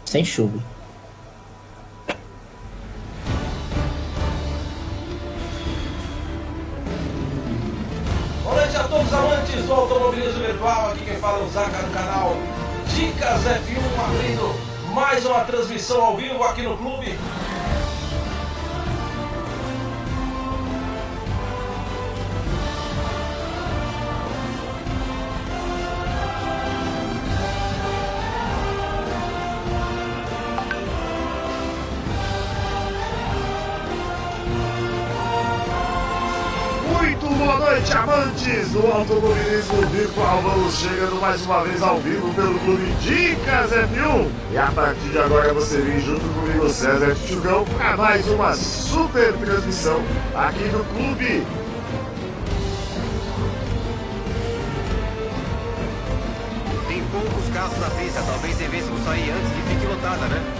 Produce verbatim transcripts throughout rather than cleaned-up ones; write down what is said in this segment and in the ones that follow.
Sem chuva. Boa noite a todos os amantes do automobilismo virtual. Aqui quem fala é o Zaca do canal Dicas F um, abrindo mais uma transmissão ao vivo aqui no clube. Boa noite, amantes do automobilismo virtual. Vamos chegando mais uma vez ao vivo pelo Clube Dicas F um. E a partir de agora você vem junto comigo, César Tchugão, para mais uma super transmissão aqui do Clube. Tem poucos carros na pista, talvez devêssemos sair antes que fique lotada, né?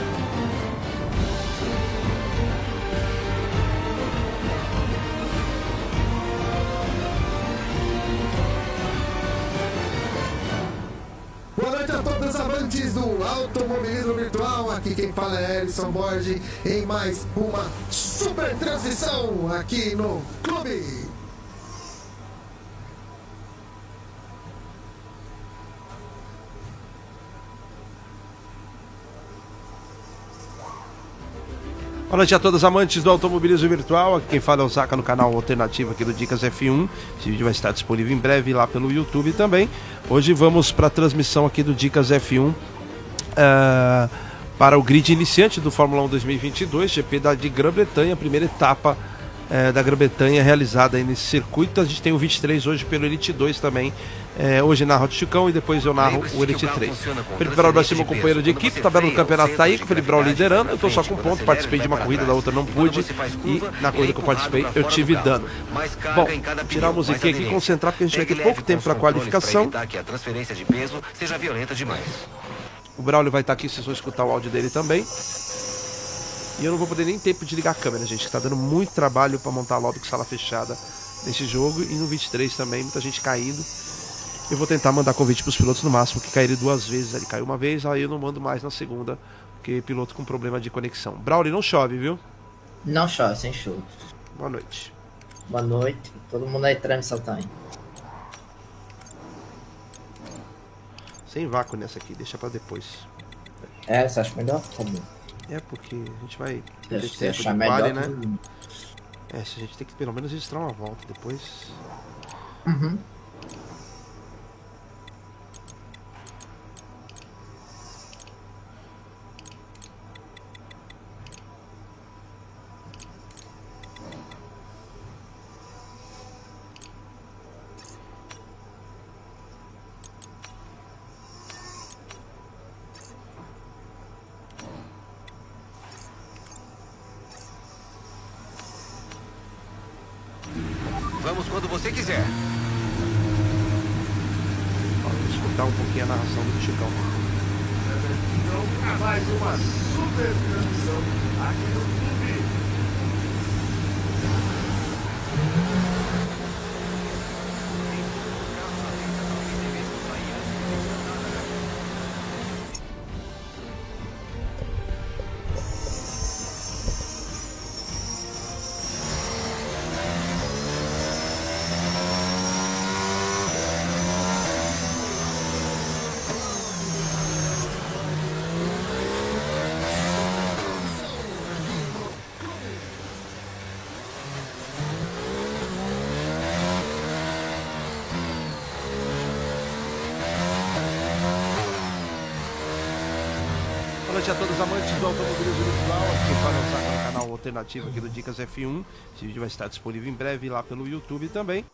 Boa noite a todos os amantes do automobilismo virtual. Aqui quem fala é Ellison Borges em mais uma super transmissão aqui no Clube. Boa noite a todos os amantes do automobilismo virtual. Aqui quem fala é o Zaca no canal alternativo aqui do Dicas F um. Esse vídeo vai estar disponível em breve lá pelo YouTube também. Hoje vamos para a transmissão aqui do Dicas F um uh, para o grid iniciante do Fórmula um dois mil e vinte e dois, G P da de Grã-Bretanha, primeira etapa uh, da Grã-Bretanha realizada aí nesse circuito. A gente tem o vinte e três hoje pelo Elite dois também. É, hoje narro o Chicão e depois eu narro o Elite três. Felipe Brau vai ser meu companheiro de equipe, tabela do campeonato tá aí, com o Felipe Brau liderando. Eu tô só com ponto, participei de uma corrida, da outra não pude. E na corrida que eu participei eu tive dano. Bom, tirar a musiquinha aqui e concentrar, porque a gente vai ter pouco tempo para qualificação. O Braulio vai estar aqui, vocês vão escutar o áudio dele também. E eu não vou poder nem tempo de ligar a câmera, gente, que tá dando muito trabalho para montar lobby com sala fechada nesse jogo. E no vinte e três também, muita gente caindo. Eu vou tentar mandar convite para os pilotos no máximo, que caíram duas vezes. Ele caiu uma vez, aí eu não mando mais na segunda, porque piloto com problema de conexão. Braulio, não chove, viu? Não chove, sem chuva. Boa noite. Boa noite. Todo mundo aí transmissão tá aí. Sem vácuo nessa aqui, deixa para depois. É, você acha melhor? Tá bom. É, porque a gente vai Deixa perder você tempo achar de melhor. quali, né? Tudo. É, se a gente tem que pelo menos registrar uma volta depois. Uhum. Vamos quando você quiser. Vamos escutar um pouquinho a narração do Chicão. Então, para mais uma super transmissão aqui no Clube. Boa noite a todos os amantes do automobilismo virtual. Aqui para o canal alternativo aqui do Dicas F um. Esse vídeo vai estar disponível em breve lá pelo YouTube também.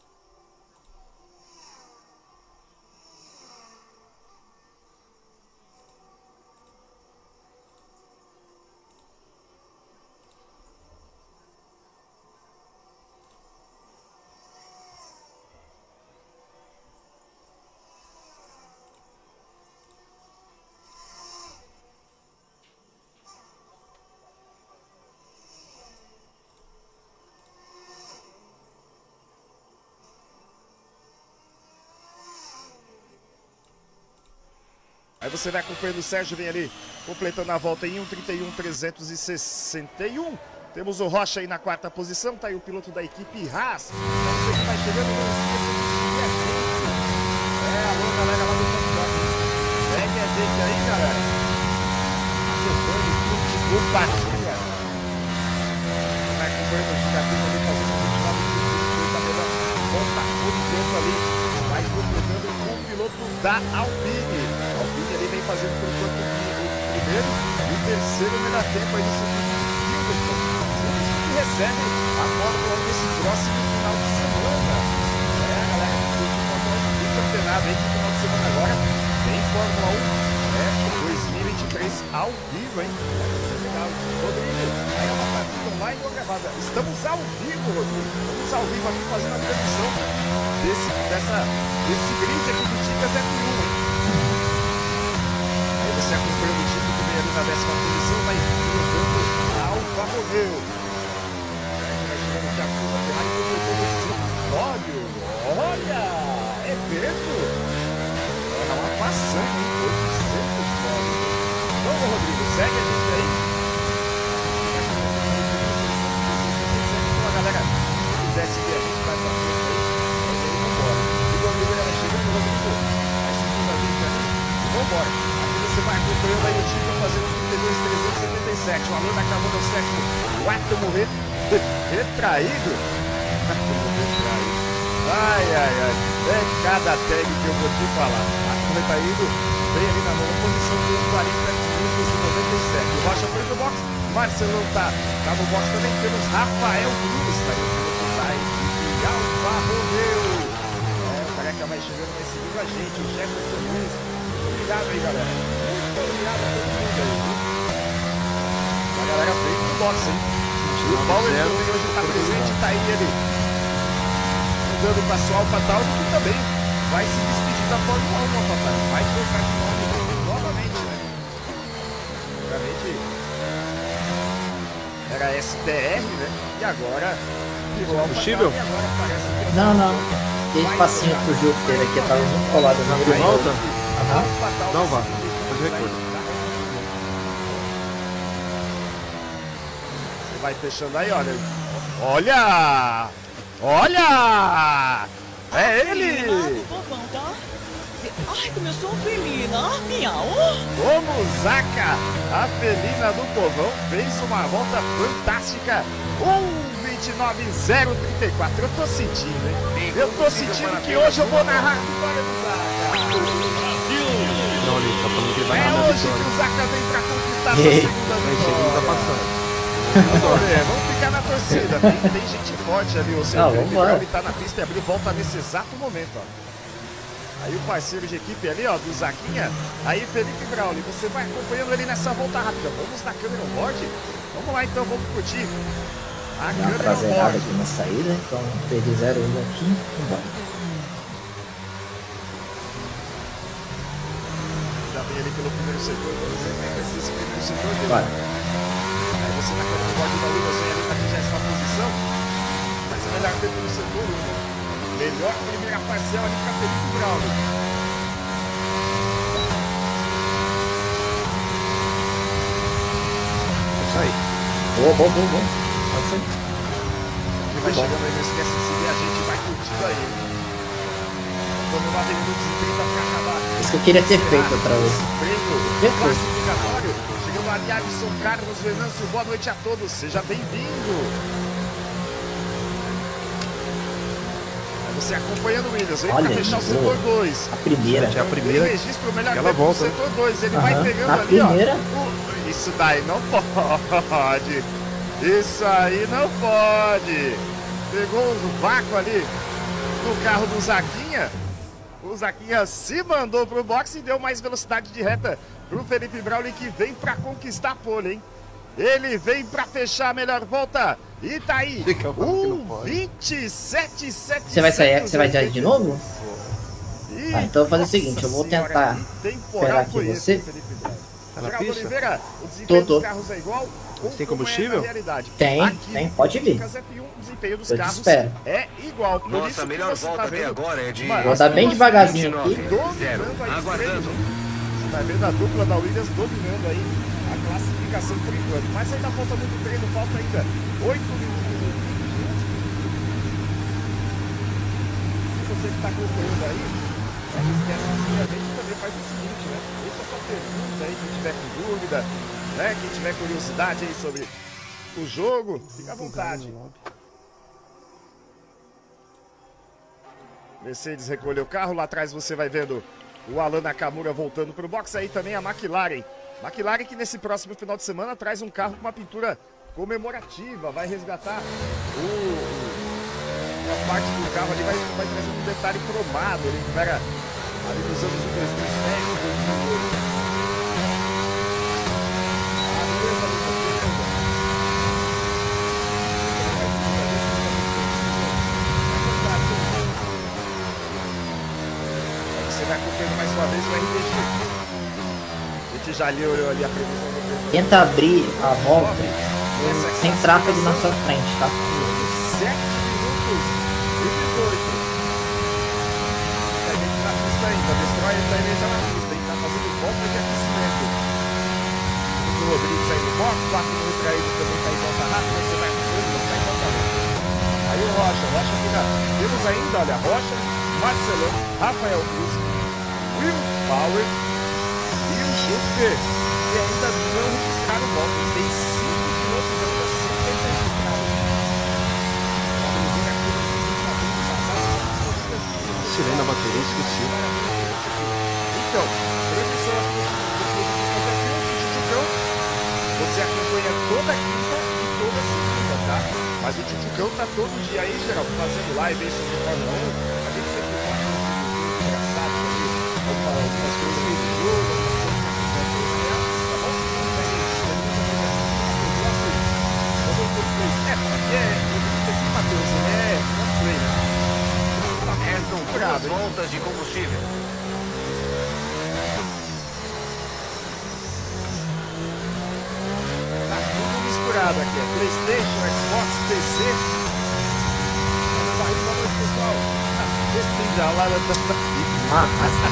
Aí você vai acompanhando o Sérgio, vem ali, completando a volta em um trinta e um trezentos e sessenta e um. Temos o Rocha aí na quarta posição, tá aí o piloto da equipe Haas. Você que vai chegando, não esqueça de seguir a gente. É, alô, galera lá do Campeonato. Segue a gente aí, galera. Acompanhe, curte, compartilha. Vai acompanhando o Gigatinho ali, fazendo o continuado de tudo, tá melhor. Volta todo o tempo ali. Vai completando com o piloto da Alpine. A Alpine ali vem fazendo por enquanto o primeiro e o terceiro melhor tempo aí no segundo. Que recebe a Fórmula um nesse próximo final de semana. É, galera, muito antenado aí no final de semana agora. Tem Fórmula um, é, dois mil e vinte e três ao vivo, hein? É legal. Rodrigo, aí é uma partida online ou gravada? Estamos ao vivo, Rodrigo. Estamos ao vivo aqui fazendo a transmissão desse, dessa, desse grid aqui do Dicas F um, hein? Aí você acompanha o time que vem ali na décima posição, vai jogando Alfa Romeo. Olha, é mesmo? É uma façanha, hein? oitocentos dólares. Vamos, Rodrigo, segue a gente aí. Então, a galera, se quiser seguir a gente, vai pra frente aí. Vamos embora. E o Rodrigo vai chegando, o Rodrigo vai seguindo a gente ali. E vambora. Aqui você vai acompanhando aí o time fazendo trinta e dois trezentos e setenta e sete. O Alô da Cavando é o sétimo. O átomo retraído. Ai, ai, ai. É cada tag que eu vou te falar. A tá indo, vem ali na nova posição com quarenta minutos e noventa e sete. O Rocha foi no box, Marcelão tá, tá no box também. Temos Rafael Cruz, tá aí o piloto da equipe Alfa Romeo. É, o careca vai chegando, vai seguindo a gente. O Jefferson Luiz. Muito obrigado aí, galera. Muito obrigado a todo mundo aí, viu? A galera veio no box, hein? O Paulo hoje tá presente, tá aí ele. Dando para sua AlphaTauri, que também vai se despedir da Fórmula um, AlphaTauri. Vai trocar de nome novamente, né? Realmente era S T R, né? E agora virou combustível? AlphaTauri, agora parece que... Não, não. Tem espacinho pro Júpiter aqui, eu tava muito colado na De volta? AlphaTauri Não vá, seguinte, faz recurso. Você vai fechando aí, olha. Olha! Olha! É ele! Ai, começou a felina. Miau. Como Zaca, a felina do povão, fez uma volta fantástica. um vinte e nove zero trinta e quatro. Eu tô sentindo, hein? Eu tô sentindo que hoje eu vou narrar a vitória do Zaca. Não, ali, tá falando que ele vai É narrar a hoje que vitória. o Zaca vem pra conquistar a sua segunda Mas ele tá vitória. passando. Vamos ver, vamos ficar na torcida. Tem, tem gente forte ali, o seu Ah, Felipe vambora. Brown, ele tá na pista e abriu volta nesse exato momento, ó. Aí o parceiro de equipe ali, ó, do Zaquinha. Aí Felipe Brown, você vai acompanhando ele nessa volta rápida. Vamos na câmera on board? Vamos lá então, vamos curtir. A Dá uma câmera on traseirada board. aqui na saída, então perdi zero um aqui, vambora. Já vem ali pelo primeiro setor, vamos ver como é que vai ser esse primeiro setor dele. Bora. Aí você na câmera on board da Williams vem ali na vigésima posição. Mas é melhor tempo no setor um. Melhor primeira parcela ali para Felipe Brown. Isso aí. Boa, boa, boa, boa. Pode ser. Quem vai chegando aí, não esquece de seguir a gente, vai curtindo aí. Vamos lá, tem minutos e trinta para acabar. Isso que eu queria ter feito outra vez. Prêmio Perfeito. classificatório. Chegando ali, Alisson Carlos Venâncio, boa noite a todos, seja bem-vindo. Você acompanhando o Williams, vem Olha, pra fechar o boa. setor dois. A primeira. É a primeira. Tem registro, o melhor Aquela tempo volta, do né? setor dois. Ele Aham. vai pegando Na ali, primeira. ó. O- Isso daí não pode. Isso aí não pode. Pegou o vácuo ali no carro do Zaquinha. O Zaquinha se mandou pro boxe e deu mais velocidade de reta pro Felipe Brauli, que vem pra conquistar a pole, hein? Ele vem pra fechar a melhor volta. E tá aí, Fica falando que não um pode. vinte e sete sete. Você vai sair, você vai sair de novo? Ih, Ah, então eu vou fazer o nossa seguinte, eu vou senhora, tentar que temporal esperar aqui foi esse, você. Felipe Brauli? Tá na Geraldo pista? Oliveira, o desempenho Tô, tô. dos carros é igual? Ou Tem como combustível? é na realidade? Tem, Aqui tem, no pode vir. Lucas F um, o desempenho dos Eu te carros espero. é igual. Por isso Nossa, a que melhor você volta tá até vendo agora é de... uma Vou dar bem devagarzinho aqui. dominando a Aguardando. estrela. Tá vendo a dupla da Williams dominando aí a classificação por enquanto. Mas ainda falta muito treino, falta ainda oito minutos. Se você que está acompanhando aí, não esquece que a gente também faz o seguinte, né? Deixa sua pergunta aí, quem tiver com dúvida, né? Quem tiver curiosidade aí sobre o jogo, fica à vontade. Mercedes recolheu o carro, lá atrás você vai vendo o Alan Nakamura voltando para o box, aí também a McLaren. McLaren que nesse próximo final de semana traz um carro com uma pintura comemorativa, vai resgatar o, a parte do carro ali, vai, vai trazer um detalhe cromado, ele recupera ali nos anos de dois mil e dez, dois mil e oito. Você vai acompanhando mais uma vez o R D G. A gente já ali olhou ali a previsão do tempo. Tenta abrir a volta sem tráfego na sua frente, tá? sete minutos e dezoito. A gente na pista ainda, Destroyer também já na pista, a gente tá fazendo volta de aquecimento. O Rodrigues aí no box, quatro minutos aí também tá em volta rápida, você vai acompanhando, vai em volta rápida. Aí o Rocha, o Rocha fica. Temos ainda, olha, Rocha, Marcelão, Rafael Cruz, Will Power e o Schuster, que ainda não registraram o voto. Tem cinco pilotos ainda sem ter registrado. Vamos ver aqui no Sirene na bateria, esqueci. Então, transmissão aqui do Tchutchucão. Você acompanha toda quinta e toda segunda, tá? Mas o Tchutchucão tá todo dia aí, Geraldo, fazendo live aí sobre o Fórmula um. A gente sempre faz um vídeo engraçado ali, algumas coisas aí do jogo, algumas coisas que acontecem, tá bom? É, porque é, aqui, Matheus, é cosplay, né? Restam duas voltas de combustível. Tá tudo misturado aqui, é PlayStation, Xbox, P C. Vamos lá, pessoal. Despinda lá da...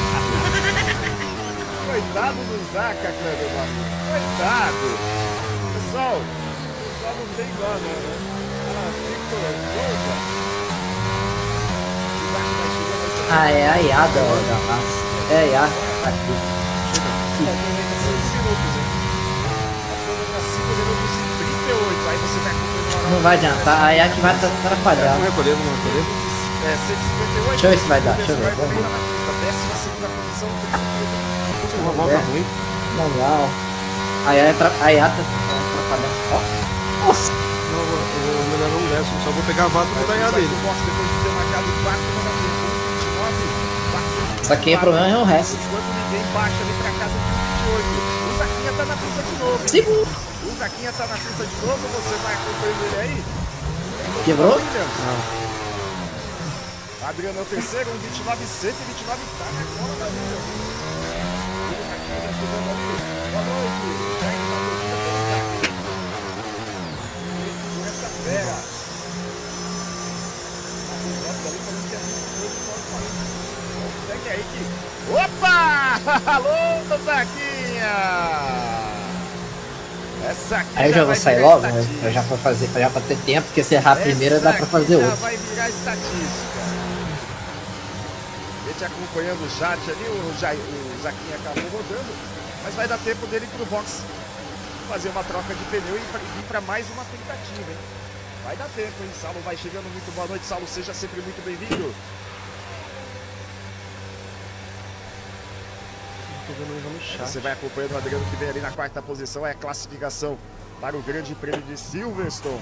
Coitado do Zaca, Cleber Barros. Coitado. Pessoal, o pessoal não tem dó, não, né? Ah, Victor, volta. Ah, é a Iada da massa. É a Iada aqui. Não vai adiantar, a Iada vai atrapalhar. Vamos recolher, vamos recolher. É, cento e cinquenta e oito. Deixa eu ver se vai dar, deixa eu ver. Vamos ver. Décima segunda posição. Uma volta ruim. Legal. A Iada a Iada tá atrapalhando. Ó. Nossa! Não, eu vou melhorar um décimo, só vou pegar a vaca e vou ganhar dele. Só que o problema é o resto. Enquanto ninguém baixa ali pra casa de vinte e oito. O Zaquinha tá na pista de novo. Segundo. O Zaquinha tá na pista de novo, você vai acompanhando ele aí. Quebrou? Não. Adriano é o terceiro, um vinte e nove, cento e vinte e nove, tá na cola da vida. O Zaquinha tá chegando ali. Boa noite. Já está torcida pelo Zaquinha. Por essa fera. Segue aí que... Opa! Alô, Zaquinha! Essa aqui aí eu já vou sair logo, né? Eu já vou fazer, já pra ter tempo, porque se errar a primeira dá pra fazer outra. vai virar estatística. A gente acompanhando o chat ali, o, ja, o Zaquinha acabou rodando, mas vai dar tempo dele pro box fazer uma troca de pneu e ir pra mais uma tentativa, hein? Vai dar tempo, hein? Saulo vai chegando, muito boa noite, Saulo, seja sempre muito bem-vindo. Você vai acompanhando o Adriano que vem ali na quarta posição, é a classificação para o Grande Prêmio de Silverstone.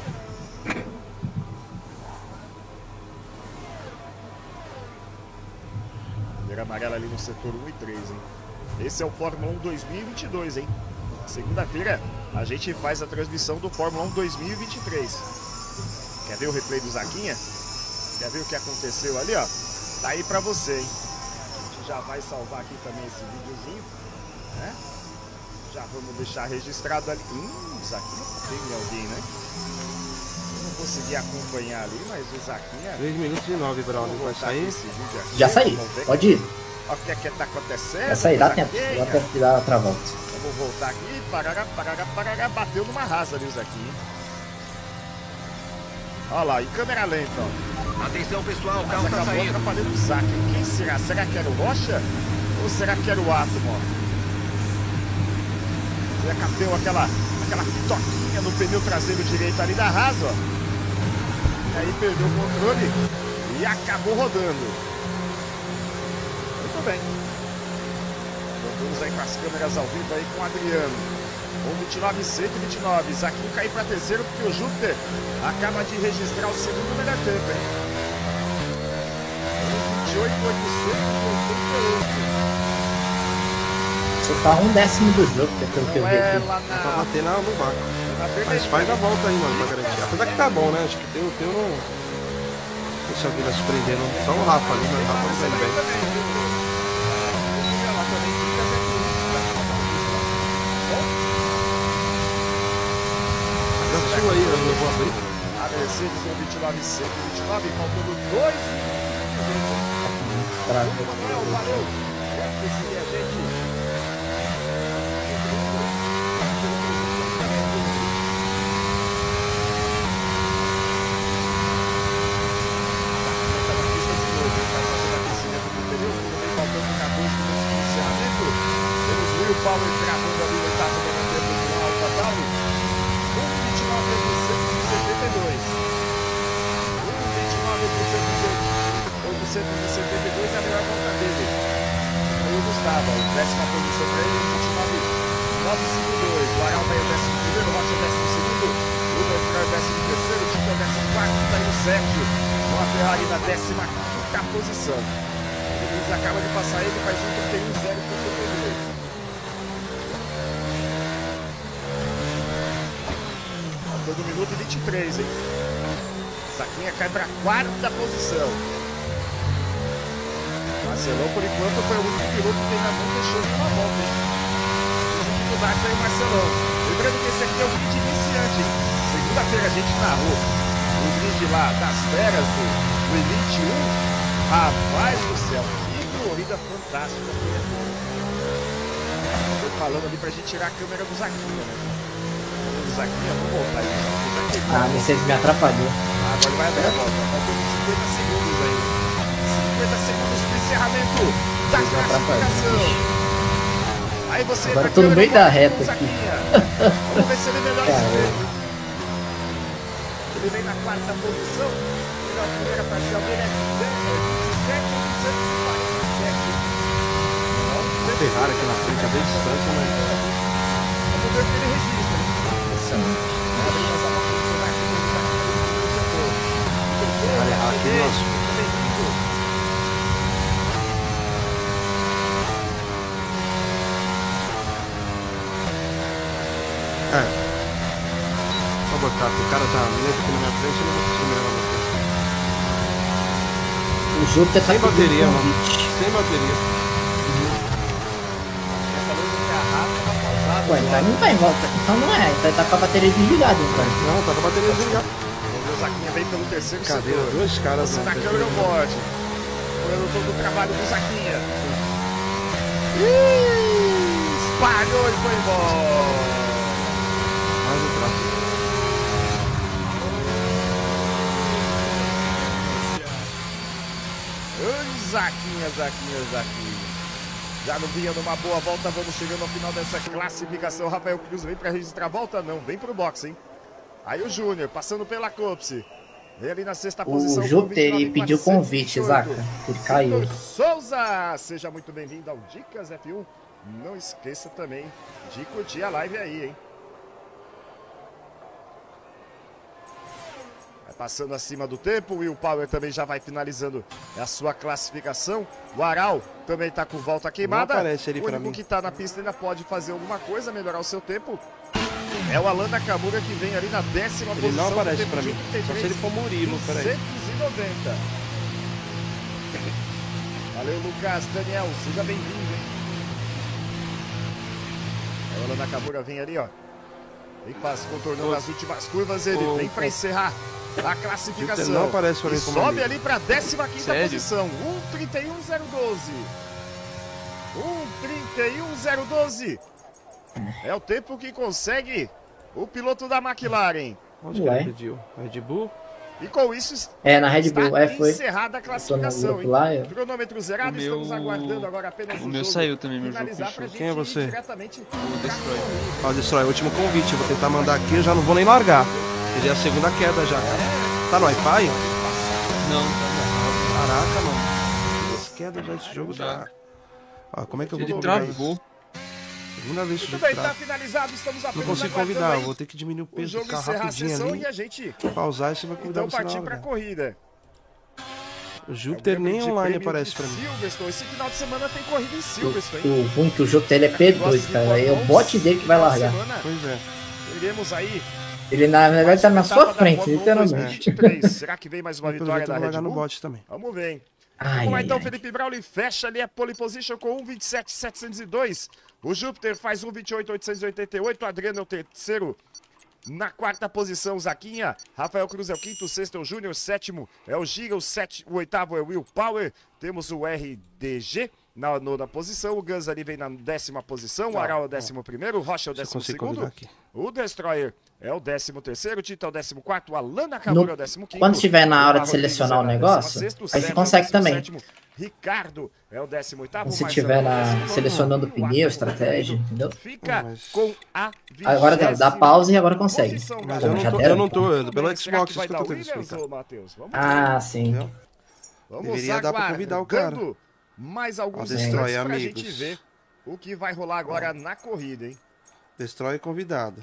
Bandeira amarela ali no setor um e três, hein? Esse é o Fórmula um dois mil e vinte e dois, hein? Segunda-feira a gente faz a transmissão do Fórmula um dois mil e vinte e três. Quer ver o replay do Zaquinha? Quer ver o que aconteceu ali, ó? Tá aí pra você, hein? Já vai salvar aqui também esse videozinho, né? Já vamos deixar registrado ali. Hum, o Zaquinha teve alguém, né? Eu não consegui acompanhar ali, mas o Zaquinha... três minutos e nove, Brown. Vai sair? Já saí, pode ir. Olha o que é que tá acontecendo. Essa aí dá Zaquinha. tempo, dá tempo de dar outra volta. Vamos voltar aqui, parará, parará, parará, bateu numa rasa ali o Zaquinha. Olha lá, em câmera lenta, ó. Atenção, pessoal, o carro Mas tá acabou saindo. atrapalhando o Zaque. Quem será? Será que era o Rocha? Ou será que era o Átomo, ó? Será que deu aquela, aquela toquinha no pneu traseiro direito ali da Haas, ó. E aí perdeu o controle e acabou rodando. Muito bem. Vamos aí com as câmeras ao vivo aí com o Adriano. um vinte e nove, cento e vinte e nove. Zaquinho caiu para terceiro porque o Júpiter acaba de registrar o segundo melhor tempo, hein? vinte e oito, oitocentos e oitenta e oito. Só tá um décimo do Júpiter, pelo que eu Não vi é aqui. lá Dá pra na... bater na, no barco. na Mas faz a volta aí, mano, pra garantir. Apesar que tá bom, né? Acho que tem o teu não. Não sei se alguém vai se prender, não. Só o Rafa ali, mas o Rafa não vai bem. Já sua aí, eu vou abrir. A Mercedes um vinte e nove, cento e vinte e nove, faltando dois minutos. Manuel, valeu. É esse a gente. O Paulo gravando ali no etapa do tempo do Alfa Tauri. um vinte e nove por cento de setenta e dois. um vinte e nove por cento de setenta e dois é a melhor volta dele. Aí o Gustavo, décima posição para ele, um vinte e nove, novecentos e cinquenta e dois. O Aral vai o décimo primeiro, o Rocha é o décimo segundo. O Lúcio é o décimo terceiro, o Tito é o décimo quarto, está aí o Sérgio. Com a Ferrari na décima quinta posição. O Luiz acaba de passar ele, faz um trinta e um, zero por setenta e dois. Todo minuto e vinte e três, hein? Zaquinha cai para a quarta posição. Marcelão, por enquanto, foi o único piloto que ainda não deixou de uma volta, hein? Tive dificuldades aí, Marcelão. Lembrando que esse aqui é o grid iniciante, hein? Segunda-feira a gente narrou o grid lá das feras do, do Elite um. Rapaz do céu, que corrida fantástica. Estou falando ali pra gente tirar a câmera do Zaquinha, né? Zaquinha, vamos voltar aí. Ah, a Mercedes me atrapalhou. Ah, agora vai abrir a volta. Faltando cinquenta segundos aí. cinquenta segundos pro encerramento da classificação. Aí você agora tô no meio da reta aqui. Vamos ver se ele melhora esse tempo. Ele vem na quarta posição. A primeira parcial dele é vinte e sete, oitocentos e quarenta e sete. Ferrari aqui na frente, a bem distância, mas. Vamos ver o que ele registra. Olha, aqui nosso. É. Só botar, o cara tá mesmo aqui na minha frente, eu não vou conseguir melhorar meu tempo. O Júpiter tá Sem bateria, mano. convite. Sem bateria. Ué, então não tá em volta. Então não é, então ele tá com a bateria desligada, então. Não, tá com a bateria desligada. O Zaquinha vem pelo terceiro Cadeira, setor. dois caras. Você né, na fechou. câmera board. Olhando todo o trabalho do Zaquinha. Espalhou e foi embora. Mais um traço. Ai, Zaquinha, Zaquinha, Zaquinha. Já não vinha numa boa volta, vamos chegando ao final dessa classificação. Rafael Cruz vem para registrar a volta? Não, vem pro boxe, hein? Aí o Júnior, passando pela Copse. Vem ali na sexta O posição. Júpiter ele pediu convite, Zaca. Ele caiu. Vitor Souza, seja muito bem-vindo ao Dicas F um. Não esqueça também de curtir a live aí, hein? Vai passando acima do tempo, o Will Power também já vai finalizando a sua classificação. O Aral também está com volta queimada. Não aparece ali o pra único mim. que está na pista ainda pode fazer alguma coisa, melhorar o seu tempo. É o Alan Nakamura que vem ali na décima Ele posição. não aparece tempo pra de mim. trinta e Só três, se ele for Murilo, peraí. duzentos e noventa. Valeu, Lucas. Daniel, seja bem-vindo, hein? É o Alan Nakamura vem ali, ó. Vem faz, contornando O- as últimas curvas, ele o- vem para encerrar a classificação. Ele não aparece pra E mim como sobe amigo. ali para a décima quinta Sério? posição. um trinta e um zero doze. um trinta e um zero doze. É o tempo que consegue o piloto da McLaren. Onde que Ué. ele pediu? Red Bull? E com isso É, na Red está Bull, é, foi. encerrada a Tô no classificação, grupo hein? lá, eu- Cronômetro zerado, O meu- estamos aguardando agora apenas o o meu jogo saiu também, meu jogo finalizar fechou. pra gente Quem é ir você? diretamente O Destroy. Ó, Destrói, último convite. Eu vou tentar mandar aqui, eu já não vou nem largar. Ele é a segunda queda já, cara. Tá no Wi-Fi? Não, Caraca, mano. Duas quedas já esse jogo já. Ó, como é que eu vou ele convidar? travou. Segunda vez que o Muito jogo bem, tá trava. finalizado, estamos Não apenas consigo aguardando convidar, aí eu vou ter que diminuir o o peso, jogo ficar encerrar a rapidinho sessão ali. e a gente Pausar e você vai convidar então você na partir hora. pra corrida. O Júpiter É o nem Grande online Prêmio aparece de pra mim. Silverstone. Esse final de semana tem corrida em O, Silverstone, hein? o ruim que o jogo dele é P dois, cara. É o bot dele que vai largar. Semana, Pois é. teremos aí Ele, na verdade, tá na mais uma sua etapa da frente, Fórmula um literalmente. dois mil e vinte e três. Será que vem mais uma Pelo vitória jeito eu da vou Red largar no Bull? bot também. Vamos ver, hein? Ai, Vamos lá ai, então, ai. Felipe Brauli fecha ali a pole position com um vinte e sete mil setecentos e dois. O Júpiter faz um vinte e oito mil oitocentos e oitenta e oito. O Adriano é o terceiro. Na quarta posição, Zaquinha. Rafael Cruz é o quinto. O sexto é o Júnior. O sétimo é o Giga. O, sete, o oitavo é o Will Power. Temos o R D G na nona posição. O Guns ali vem na décima posição. O Aral é o décimo primeiro. O Rocha é o Se eu décimo consigo segundo. convidar aqui. O Destroyer é o décimo terceiro. O Tito é o décimo quarto. O Alan Nakamura No- é o décimo quinto. Quando estiver na hora de Barro selecionar o Rodrigues é negócio, décimo sexto. aí você Sérgio consegue é o décimo também. sétimo. Ricardo é o décimo oitavo. Se Marcelo tiver é o na, décimo nono. selecionando E o pneu, Arthur estratégia, Rodrigo entendeu? Fica Mas- com a Agora dá, dá pausa e agora consegue. posição, Mas galera. eu não Já tô, deram? eu não tô, Tudo pelo bem, será Xbox, que vai isso que eu dar tô tentando Williams, explicar. ô, Matheus? Vamos Ah, sim. Entendeu? Vamos Deveria dar pra convidar o cara. aguardando mais alguns Ó, Destroy, instantes pra amigos. gente ver o que vai rolar agora na corrida, hein? Destrói convidado.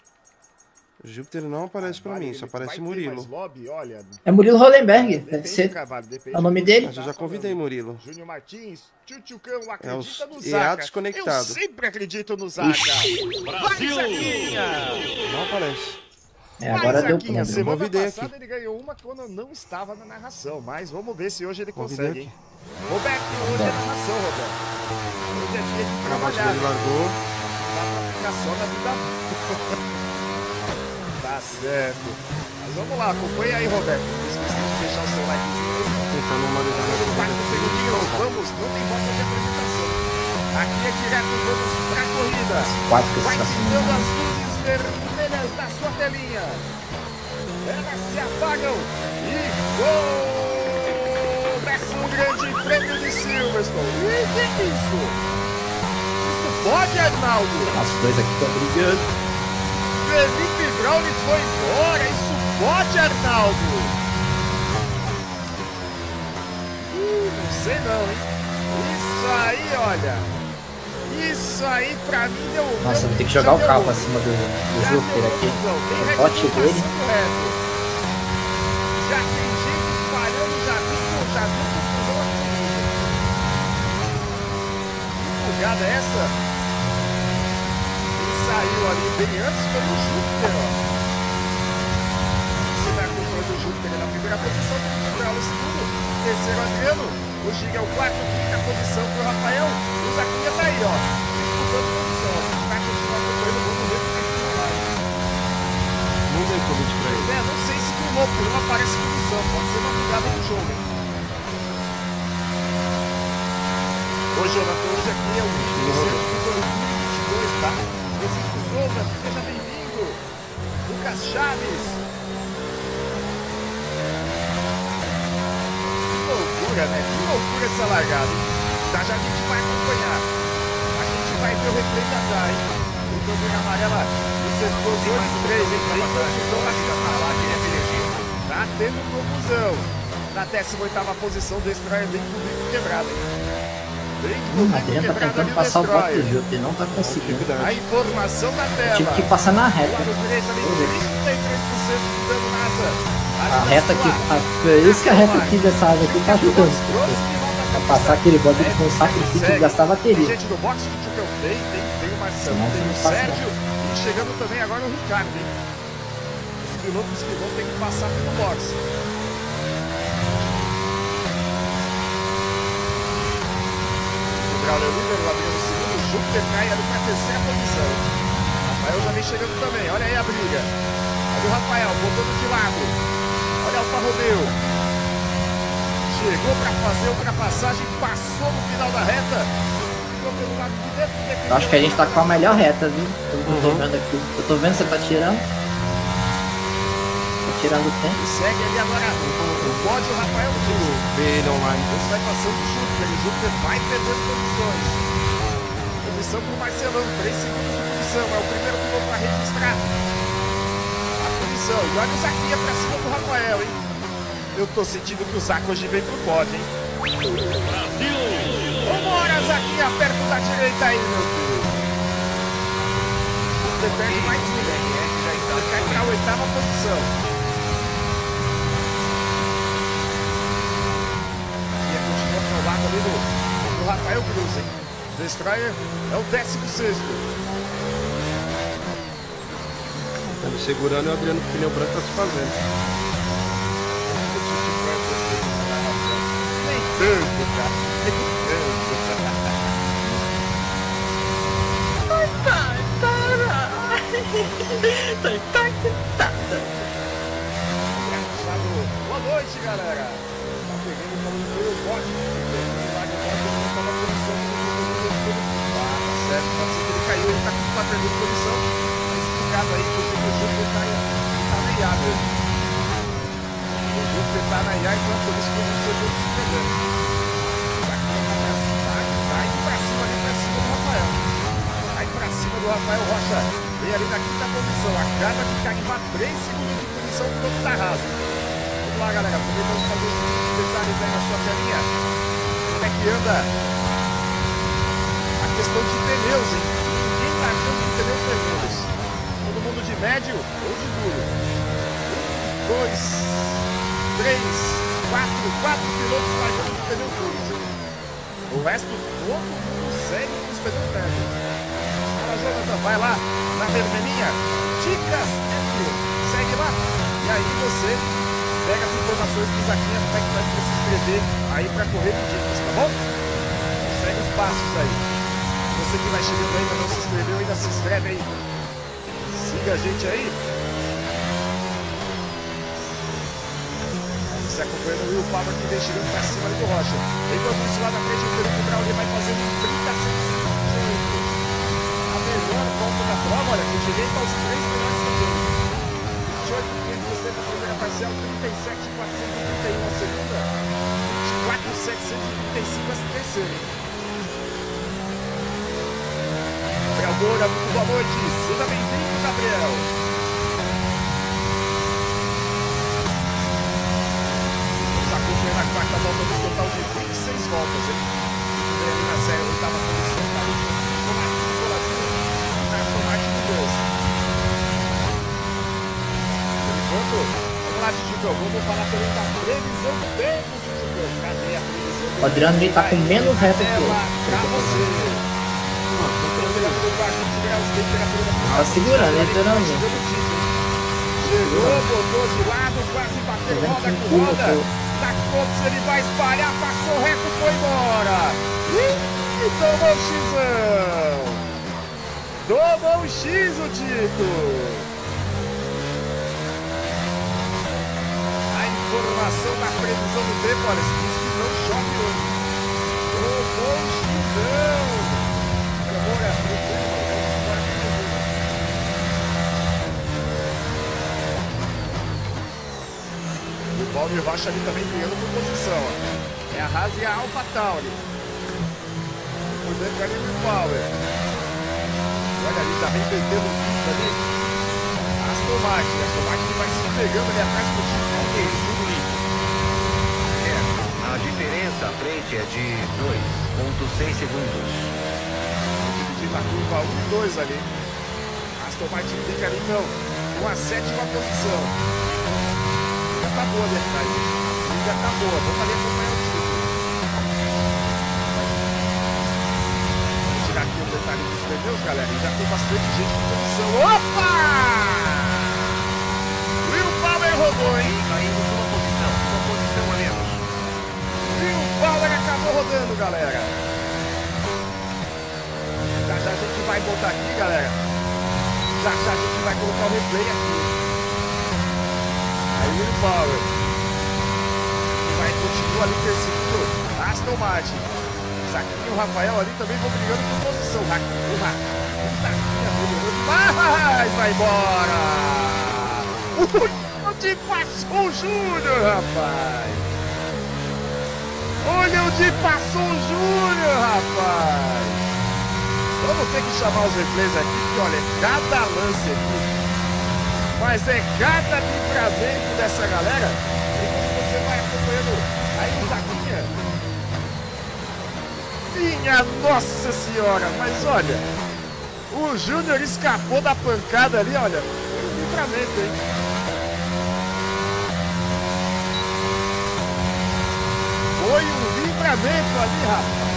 O Júpiter não aparece pra mim, só aparece Vai ter mais Murilo. lobby? Olha, É Murilo Hollenberg, deve depende, ser. Carvalho, depende É o nome do que dele? você Mas eu tá já convidei falando. Murilo. Júnior Martins, Tchutchucão, É acredita os no I A Zaca. desconectado. Eu sempre acredito no Zaca. Vai, Zaquinha! Não aparece. É, agora Vai, deu Zaquinha, ponto. semana Convidei passada aqui. ele ganhou uma quando eu não estava na narração, mas vamos ver se hoje ele Convidei consegue, hein? Roberto, hoje é narração, Roberto. Hoje é dia de O trabalhar, Ele né? largou. Dá pra ficar só na vida. Tá certo. Mas vamos lá, acompanha aí, Roberto. Não esqueça de deixar o seu likezinho. Tentando uma Pelo quarto segundinho, vamos, não tem volta de apresentação. Aqui é direto, vamos pra corrida. Quase que Vai esse ficando as luzes vermelhas da sua telinha. Elas se apagam e começa o grande prêmio de Silverstone. E que é isso? Isso pode, Arnaldo? Os dois aqui estão brigando. Felipe Brauli foi embora. Isso pode, Arnaldo? Uh, não sei não, hein? Isso aí, olha. Isso aí pra mim deu. Nossa, deu- vou ter que jogar o já carro deu- pra cima do, do já Júpiter deu aqui. confusão, tem O bote reclamação dele. do reto. Já tem gente falhando, já vi, já vi confusão aqui. Que bugada é essa? Quem saiu ali bem antes foi o Júpiter, ó. Você vai acompanhando o Júpiter na primeira posição, o Brauli segundo, terceiro Adriano, o Giga é o quarto, quinta posição pro Rafael, o Zaquinha tá aí, ó. Disputando posição, ó. Vai continuar acompanhando, vamos ver o que vai rolar. Manda aí o convite pra ele. É, não sei se por novo, por não aparece condição, pode ser uma bugada do jogo, hein? Ô, Jonathan, hoje aqui é o vídeo do dois mil e vinte e dois, tá? Francisco Souza, seja bem-vindo. Lucas Chaves. Que loucura, né? Que loucura essa largada, hein? Já já a gente vai acompanhar. A gente vai ver o replay já já, hein? O bandeira amarela do setor dois e três, hein? Tem confusão na casa. Tá tendo confusão. Na décima oitava posição, o Destroyer bem com o bico quebrado, hein? Bem com o Hum, bico Adriano tá quebrado ali tentando o passar o bote do Destroyer. Júpiter, não tá conseguindo. A informação da tela. Tive que passar na reta. Lado direito ali, trinta e três por cento de dano NASA. A reta aqui, a, por isso que a reta aqui dessa asa aqui tá ajudando. Pra passar aquele bote aqui com um sacrifício de gastar Tem bateria. gente do boxe de Tchucão, tem, tem, tem o Marcelo, Senão tem o não passa Sérgio e chegando também agora o Ricardo, hein? Os pilotos que vão ter que passar pelo boxe. O Braulio é líder, o Adriano segundo, o Júpiter cai ali pra terceira posição. Rafael já vem chegando também, olha aí a briga. Olha o Rafael, botando de lado. Olha a Alfa Romeo. Chegou para fazer a ultrapassagem, passou no final da reta. entrou pelo lado de dentro. Eu acho que a gente tá com a melhor reta, viu? Eu tô vendo aqui. Eu tô vendo que você tá tirando. Tá tirando o tempo. E segue ali agora o pódio, o Rafael Cruz. Vê ele online. Você vai passando o Júpiter. O Júpiter vai perdendo posições. Posição pro Marcelão. três segundos de posição. É o primeiro piloto a registrar a posição. E olha o Zaquinha pra cima do Rafael, hein? Eu tô sentindo que o Zaco hoje vem pro pódio, hein? Brasil! Vambora, Zaquinha, perto da direita aí, meu filho. Você perde mais um, né? Ele cai pra oitava posição. E continua pro lado ali do, do Rafael Cruz, hein? Destroyer é o décimo sexto. Tá me segurando e o Adriano com o pneu branco tá se fazendo. Nem tanto, cara. Nem tanto. Ai, pai, para. Tô impactada. Boa noite, galera. Tá pegando para o primeiro bote. Tá certo, pode ser que ele caiu, ele tá com uma perdendo posição. Tá explicado aí que o seu Júpiter tá, tá na I A mesmo. O Júpiter tá na I A, então é por isso que o seu Júpiter se perdendo. Tá indo pra cima ali, pra cima do Rafael. Vai pra cima do Rafael Rocha. Vem ali na quinta posição. Acaba de carimbar três segundos de posição do topo da Rasa. Vamos lá, galera. Podemos fazer os seguintes detalhes aí na sua telinha. Como é que anda a questão de pneus, hein? Ninguém tá achando de pneus vermelhos. Todo mundo de médio ou de duro. Um, dois, três, quatro, quatro pilotos largando de pneu duros, hein? O resto, todo mundo segue com os pneus médios. Fala, Jonathan, vai lá na vermelhinha. Dicas F um. Segue lá. E aí você pega as informações do Zaquinha, como é que vai se inscrever aí para correr de dicas, tá bom? Segue os passos aí. Você que vai chegando ainda, não se inscreveu, ainda se inscreve aí. Siga a gente aí. Você acompanhando o Will Palmer que vem chegando pra cima ali do Rocha. Enquanto isso lá na frente o Felipe Brauli vai fazendo trinta segundos. A melhor volta da prova, olha, com direito aos três melhores setores. vinte e oito quinhentos e sessenta a primeira parcial, trinta e sete mil quatrocentos e trinta e um a segunda, vinte e quatro mil setecentos e trinta e cinco a terceira. Gabriel Moura, muito boa noite. Seja bem-vindo, Gabriel. Vamos acompanhar a quarta volta no total de vinte e seis voltas, hein? Vem ali na série, oitava posição, tá ali com o Marquinhos Boladinho, na Aston Martin do dois. Por enquanto, vamos lá, Titico, vamos falar também da previsão do tempo, Titico. Cadê a previsão do tempo? O Adriano ele tá com menos reta que eu. Pra você. Tá segurando, literalmente. Chegou, botou de lado, quase bateu roda com roda. Daqui a pouco ele vai espalhar, passou reto, foi embora. Ih, tomou o xizão. Tomou o X, o Tito. A informação da previsão do tempo, olha, diz que não chove hoje. Tomou o xizão. O Valmir Rocha ali também ganhando por posição. Ó. É a Haas e a AlphaTauri. Por dentro ali o Power. Olha ali, já vem perdendo o piso ali. Aston Martin. Aston Martin vai se pegando ali atrás do time. Ok, tudo limpo. É, a diferença à frente é de dois vírgula seis segundos. Na curva um e dois ali. Aston Martin fica ali então com a sétima posição. Já tá boa ali atrás. Já tá boa. Vamos ali acompanhar o título. Vamos tirar aqui o detalhe dos pneus, galera. E já tem bastante gente em posição. Opa! Will Power rodou, hein? Caímos uma posição, uma posição a menos. Will Power acabou rodando, galera. Já já a gente vai voltar aqui, galera. Já já a gente vai colocar o replay aqui. Aí o Will Power vai continuar ali perseguindo Aston Martin. Zaquinha e o Rafael ali também vão brigando por posição. O Zaquinha melhorou demais, vai embora. Onde passou o Júnior, rapaz? Olha onde passou o Júnior, rapaz. Vamos ter que chamar os replays aqui, porque olha, cada lance aqui, mas é cada livramento dessa galera. Enquanto você vai acompanhando aí o Zaquinha. Minha Nossa Senhora, mas olha, o Júnior escapou da pancada ali, olha, foi um livramento, hein? Foi um livramento ali, rapaz.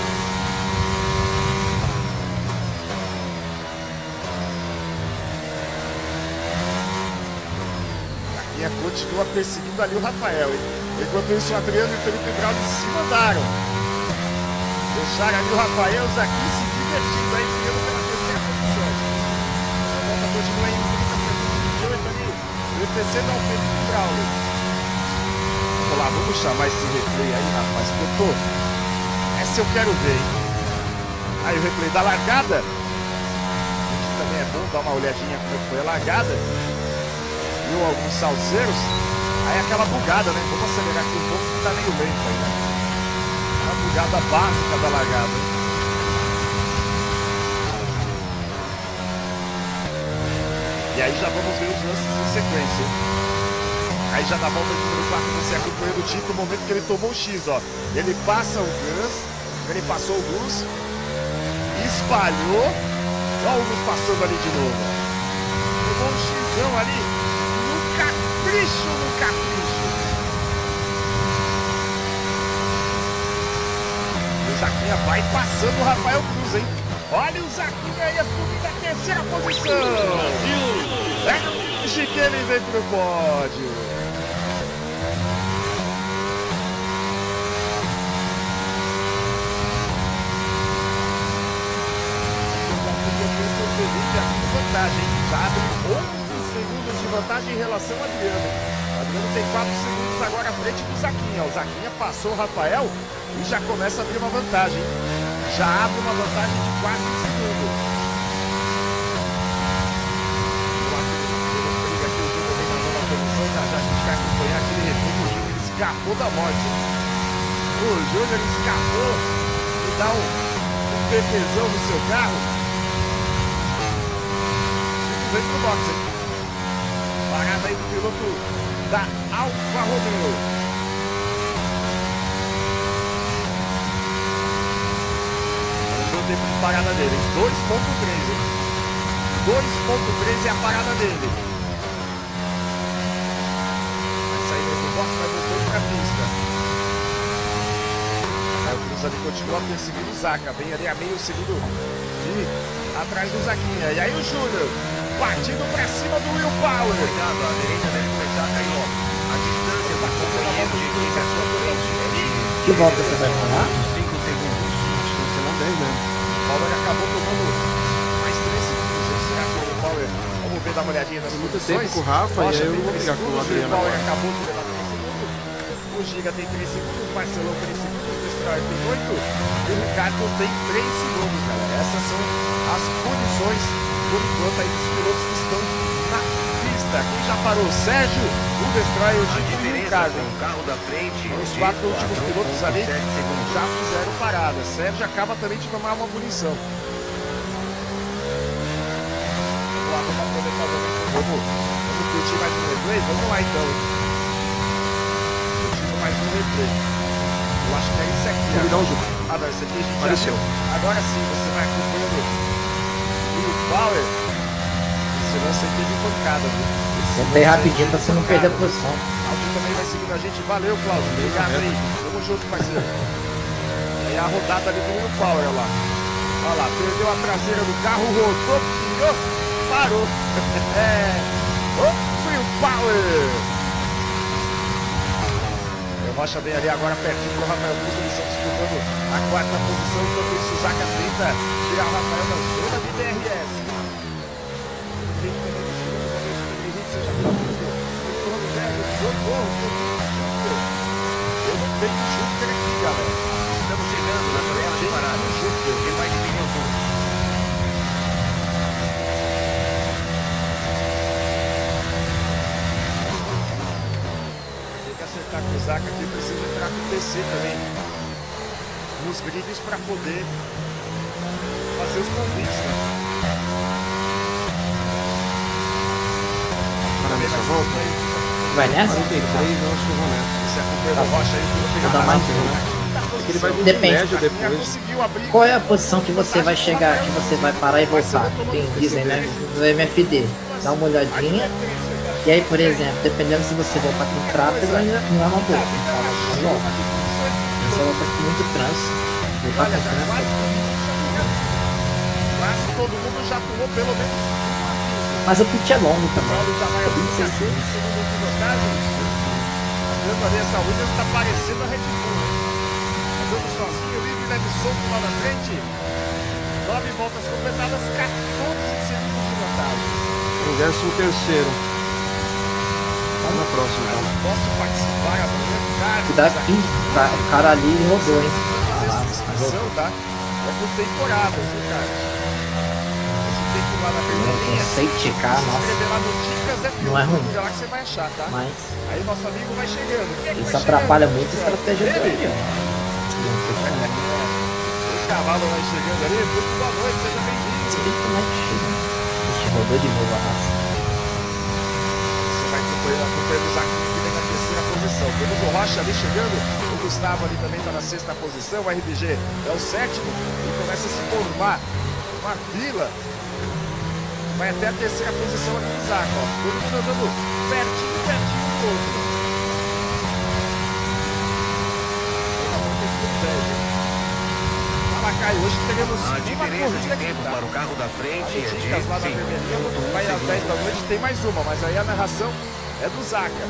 Zaquinha continua perseguindo ali o Rafael, hein? Enquanto isso, o Adriano e o Felipe Braulio se mandaram. Deixaram ali o Rafael, o Zaquinha se divertindo aí, brigando pela terceira posição. A volta continua em trinta para vinte e oito ali, oferecendo ao Felipe Braulio. Vamos lá, vamos chamar esse replay aí, rapaz, que eu tô... Essa eu quero ver, hein? Aí o replay da largada. Aqui também é bom dar uma olhadinha como foi a largada. Viu alguns salseiros. Aí aquela bugada, né? Vamos acelerar aqui um pouco que tá meio lento aí, né? A bugada básica da largada. E aí já vamos ver os lances em sequência. Aí já na volta de número quatro você acompanhando o Tico, o momento que ele tomou o X, ó. Ele passa o Gus, ele passou o Gus, espalhou. Olha o Gus passando ali de novo. Tomou um Xzão ali, no capricho, no capricho. Zaquinha vai passando o Rafael Cruz, hein? Olha o Zaquinha aí assumindo a terceira posição. É, Chiquene vem pro pódio. Vantagem, já abre onze segundos de vantagem em relação ao Adriano. O Adriano tem quatro segundos agora à frente do Zaquinha. O Zaquinha passou o Rafael e já começa a abrir uma vantagem. Já abre uma vantagem de quase um segundo. Briga aqui, o Júnior vem na nova posição. Já já a gente vai acompanhar aquele replay. O Júnior escapou da morte. O Júnior escapou e dá um, um PPzão no seu carro. Vem pro box, hein? Parada aí do piloto da Alfa Romeo. O tempo de parada dele, dois ponto três, hein? dois ponto três é a parada dele. Vai sair do box, vai voltando pra pista. Aí o Cruz ali continua perseguindo o Zaca. Vem ali a meio segundo de atrás do Zaquinha. E aí o Júnior partindo pra cima do Will Power. Cuidado, a direita deve começar a cair logo. A distância da companhia de equipe é sua frente. Que volta você vai falar? cinco segundos. Acho que você não tem, né? O Power acabou tomando mais três segundos. Será que o Power... Vamos ver, dar uma olhadinha nas Muito posições. tempo com o Rafa, Rocha e aí eu tem não vou três brigar com o segundos, Adriano O Power agora. acabou de levar três segundos. O Giga tem três segundos. O Marcelão três segundos. O Destroyer tem oito. E o Ricardo tem três segundos, galera. Essas são as posições, por enquanto, aí dos pilotos que estão na pista. Quem já parou? O Sérgio, o Destroyer, o A Giga e o diferença Ricardo. com o carro da frente. Os quatro últimos pilotos ali segundos. já fizeram parada. Sérgio acaba também de tomar uma punição. Vamos lá, vamos aproveitar o momento. Vamos, vamos curtir mais um replay? Vamos lá então. Curtindo mais um replay. Eu acho que é esse aqui. Vou me dar um jogo. Ah, não, esse aqui a gente já Apareceu. viu. Agora sim, você vai acompanhando o Power. Esse lance aí teve pancada, viu? Esse Tenta aí lance rapidinho pra você não perder a posição. Cláudio também vai seguindo a gente. Valeu, Cláudio. Obrigado aí. Tamo junto, parceiro. Aí a rodada ali do Will Power, olha lá. Olha lá, perdeu a traseira do carro, rodou, pirou, parou. É. O Will Power. O Rocha vem ali agora pertinho pro Rafael Cruz. Eles estão disputando a quarta posição. Enquanto isso, o Zaca tenta tirar o Rafael na zona de D R S. Tem também no segundo momento do Henrique, seja pelo eu não tenho Júpiter aqui, galera. Estamos chegando acelerando na janela de parada. Ele vai diminuir o tudo. Tem que acertar com o Zaca aqui, precisa entrar com o T C também. Nos grids para poder fazer os convites, né? Para nessa volta? Vai nessa? quarenta e três, eu acho que eu vou nessa. Esse é a do Rocha aí, tudo Vou dar mais um, né? Porque ele vai vir Depende. médio depois. conseguiu abrir. Qual é a posição que você vai chegar, que você vai parar e voltar? Tem, dizem, né? Do M F D. Dá uma olhadinha. E aí, por exemplo, dependendo se você voltar com tráfego, ainda não é uma boa. Não volta. Se você volta com muito trânsito, voltar com trânsito. Quase todo mundo já pulou pelo menos. Mas o pit é longo também. Paulo já vai É abrir vinte e seis segundos. segundo pilotagem. A Fernanda ali, essa Williams tá parecendo a Red Bull. Andando sozinho, livre, leve solto lá na frente. Nove voltas completadas, quatorze segundos de vantagem. Em décimo terceiro. Vamos na próxima, então. Posso participar amanhã, cara? Cuidado que o cara ali rodou, hein? Essa inscrição, tá? É por temporadas, viu, cara? Você tem que ir lá na vermelhinha. Safety car, Se nossa. inscrever lá no Dicas é Não é ruim. Procura lá que você vai achar, tá? Mas Aí nosso amigo vai chegando. Quem é que isso vai atrapalha chegando, muito a pessoal? estratégia Ele? dele, ó. O cavalo vai chegando ali. Muito boa noite, seja bem-vindo. Como é que chega? Ixi, rodou de novo a raça. Você vai acompanhando acompanhando os aqui que vem na terceira posição. Temos o Rocha ali chegando. O Gustavo ali também está na sexta posição. O R D G é o sétimo. E começa a se formar uma fila. Vai até a terceira posição aqui no Zaca, ó. Todo mundo andando pertinho, pertinho do outro. Fala, Caio, hoje teremos A uma diferença de corrida aqui, tempo tá? para o carro da frente é de Dicas lá na vermelhinha, quando vai às dez da noite tem mais uma, mas aí a narração é do Zaca.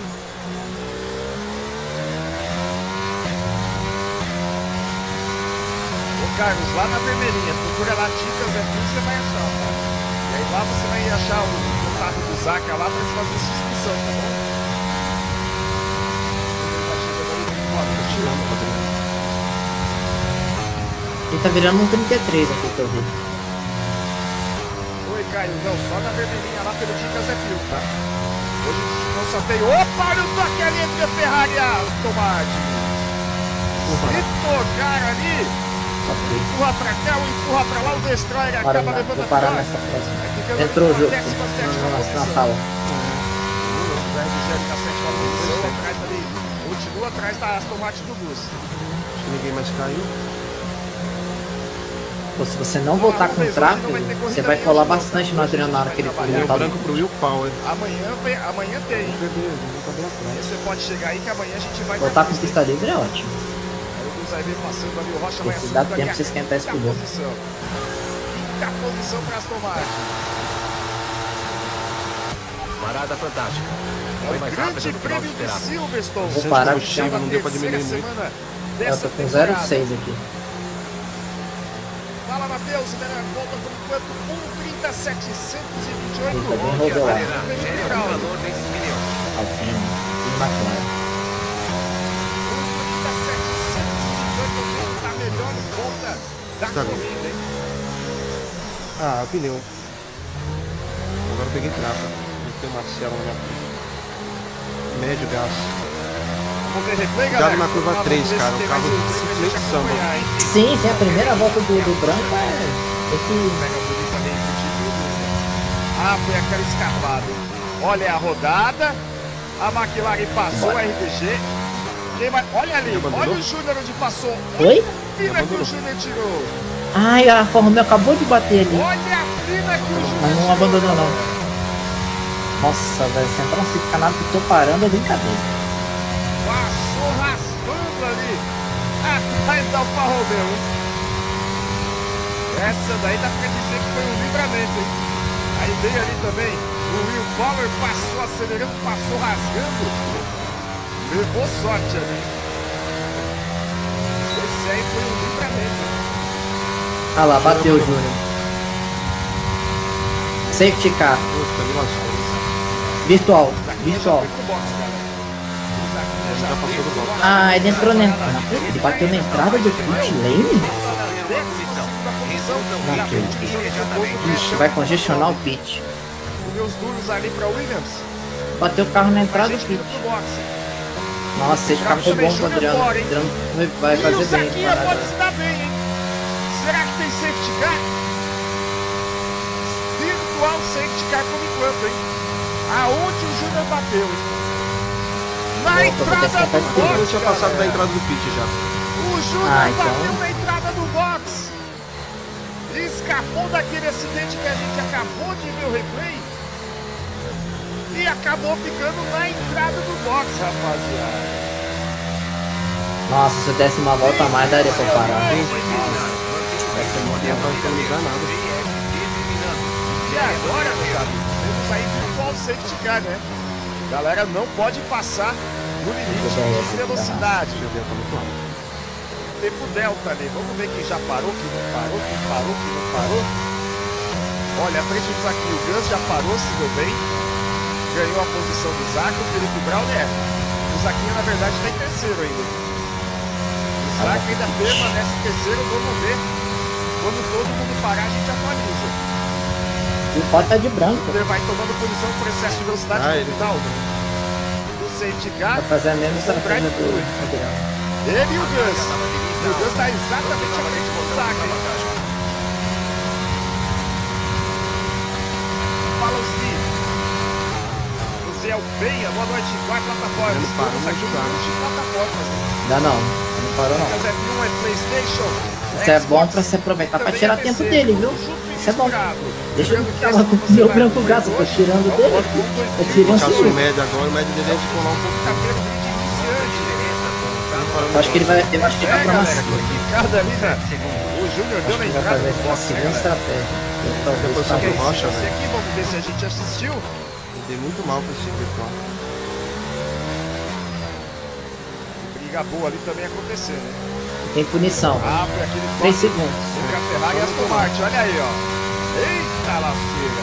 Ô Carlos, lá na vermelhinha, procura lá Dicas é tudo, você vai achar, tá? E aí lá você vai achar o contato do Zaca lá pra fazer essa inscrição, tá bom? Ele tá virando um trinta e três aqui que eu vi. Oi, Caio, não, só na vermelhinha lá pelo Dicas é fio, tá? Hoje não só tem. Opa, olha o toque ali entre a Ferrari e a Aston Martin. Se tocar ali, empurra pra cá, ou empurra pra lá, o Destroyer Para, acaba não, levando vou a parar vitória. nessa próxima. Ficando Entrou o na jogo décima sétima na, na posição. sala. O R D G na sétima posição, atrás ali, continua atrás da Aston Martin do Bus. Acho que ninguém mais caiu. Pô, se você não voltar com tráfego, você vai colar bastante no Adriano na hora que ele for Pneu montado. branco pro Will Power. Amanhã, vem- amanhã tem, hein? Beleza, não tá bem atrás. Você pode chegar aí que amanhã a gente vai Voltar pra com pista. pista livre é ótimo. Aí o Bus vai vir passando ali, o Rocha vai Esse assumindo dá ali tempo a pra você esquentar esse quinta pneu. posição. Quinta posição para Aston Martin. Parada fantástica. É Foi o mais rápido grande do que nós prêmio de esperávamos. Silverstone. Vou parar no que chão, não deu pra Terceira diminuir muito. semana Eu dessa tô com temporada. zero vírgula seis aqui. Fala, Matheus, né? Volta por enquanto um trinta setecentos e vinte e oito. Tá bem Bom dia, rodado. Valera. Gere algum valor desses pneus. Alpine e McLaren. um trinta setecentos e vinte e oito tá a melhor volta da Tá bom. corrida, hein? Ah, pneu. Agora eu peguei trapa. Tem uma cela na minha frente. Médio gás. Vamos ver replay, Cuidado galera. na curva Vamos três, ver se cara, tem o carro mais um simplesmente pra gente samba. acompanhar, hein? Sim, sim, a primeira volta do, do branco é. Tem que. Pega bonito ali, fudido. Ah, foi aquela escapada. Olha a rodada. A McLaren passou, a R D G. Quem vai... Olha ali, abandonou? olha o Júnior onde passou. Oi? Fina que o abandonou. Júnior tirou. Ai, a Alfa Romeo acabou de bater ali. Olha a fina que o Júnior Mas não tirou. abandonou, não. Nossa, velho, se entrar nesse canal que eu tô parando é brincadeira. Passou raspando ali. Atrás da Alfa Romeo, hein? Essa daí dá pra dizer que foi um livramento, hein? Aí veio ali também o Will Power, passou acelerando, passou rasgando. Levou sorte ali. Esse aí foi um livramento. Ah lá, bateu o Júnior. Safety car. Puta, me lascou. Virtual. Zaquinha já Virtual. foi pro box, cara. O Zaquinha já passou do box. Ah, ele entrou na entrada. Ele bateu na entrada do pit lane? Não acredito. Ixi, vai congestionar o pit. Meus duros ali pra Williams. Bateu o carro na entrada do pit. Do boxe. Nossa, ele ficou bom pro Adriano. O Adriano vai E o fazer bem. Zaquinha parada. pode se dar bem, hein? Será que tem safety car? Virtual safety car por enquanto, hein? Aonde o Júnior bateu, hein? Na Opa, entrada vou do testar Eu box, tinha passado da galera. entrada do pit já. O Júnior Ah, então. bateu na entrada do box. Escapou daquele acidente que a gente acabou de ver o replay. E acabou ficando na entrada do box, rapaziada. Nossa, se eu desse uma volta a mais, daria pra parar. Não vai economizar nada. E agora, meus amigos, temos aí virtual safety car, né? Galera não pode passar no limite de velocidade. Tempo delta ali, vamos ver quem já parou, quem não parou, quem parou, quem não parou. Olha, à frente do Zaquinho, o Gans já parou, se deu bem. Ganhou a posição do Zac, o Felipe Brown, né? O Zaquinho, na verdade, está em terceiro ainda. O Zac ainda permanece em terceiro, vamos ver. Quando todo mundo parar, a gente atualiza. E o pó tá de branco. Ele vai tomando posição por excesso de velocidade Ah, no ele- final. O safety car, Vai fazer a mesma estratégia do Adriano. ele e o Gus. E o Gus está exatamente à frente do Zac. Fala o Zi. O Zi é o Penha, boa noite. Qual é a plataforma? Ele parou Estamos aqui muito no tarde. curso de plataformas. Não, não. Não parou não. Dicas F um é PlayStation. Isso é bom pra se aproveitar, pra tirar tempo dele, viu? Isso é bom. Deixa eu ficar lá com o meu branco gasto, tô tirando dele. Tô tirando Passou o dele. médio agora, o médio dele é descolar um pouco. Eu acho que ele vai. Eu acho que ele vai É, pra uma galera, segunda. Ricardo ali, né? O Júnior deu na Ele vai entrada fazer do uma box, né, segunda galera? estratégia. Eu talvez Depois faça. só pro Rocha, Esse velho. aqui, vamos ver se a gente assistiu. Eu dei muito mal com esse virtual. Briga boa ali também aconteceu, né? Tem punição. Ah, foi aquele três toque segundos. entre a Ferrari e a Aston Martin, olha aí, ó. Eita lasqueira.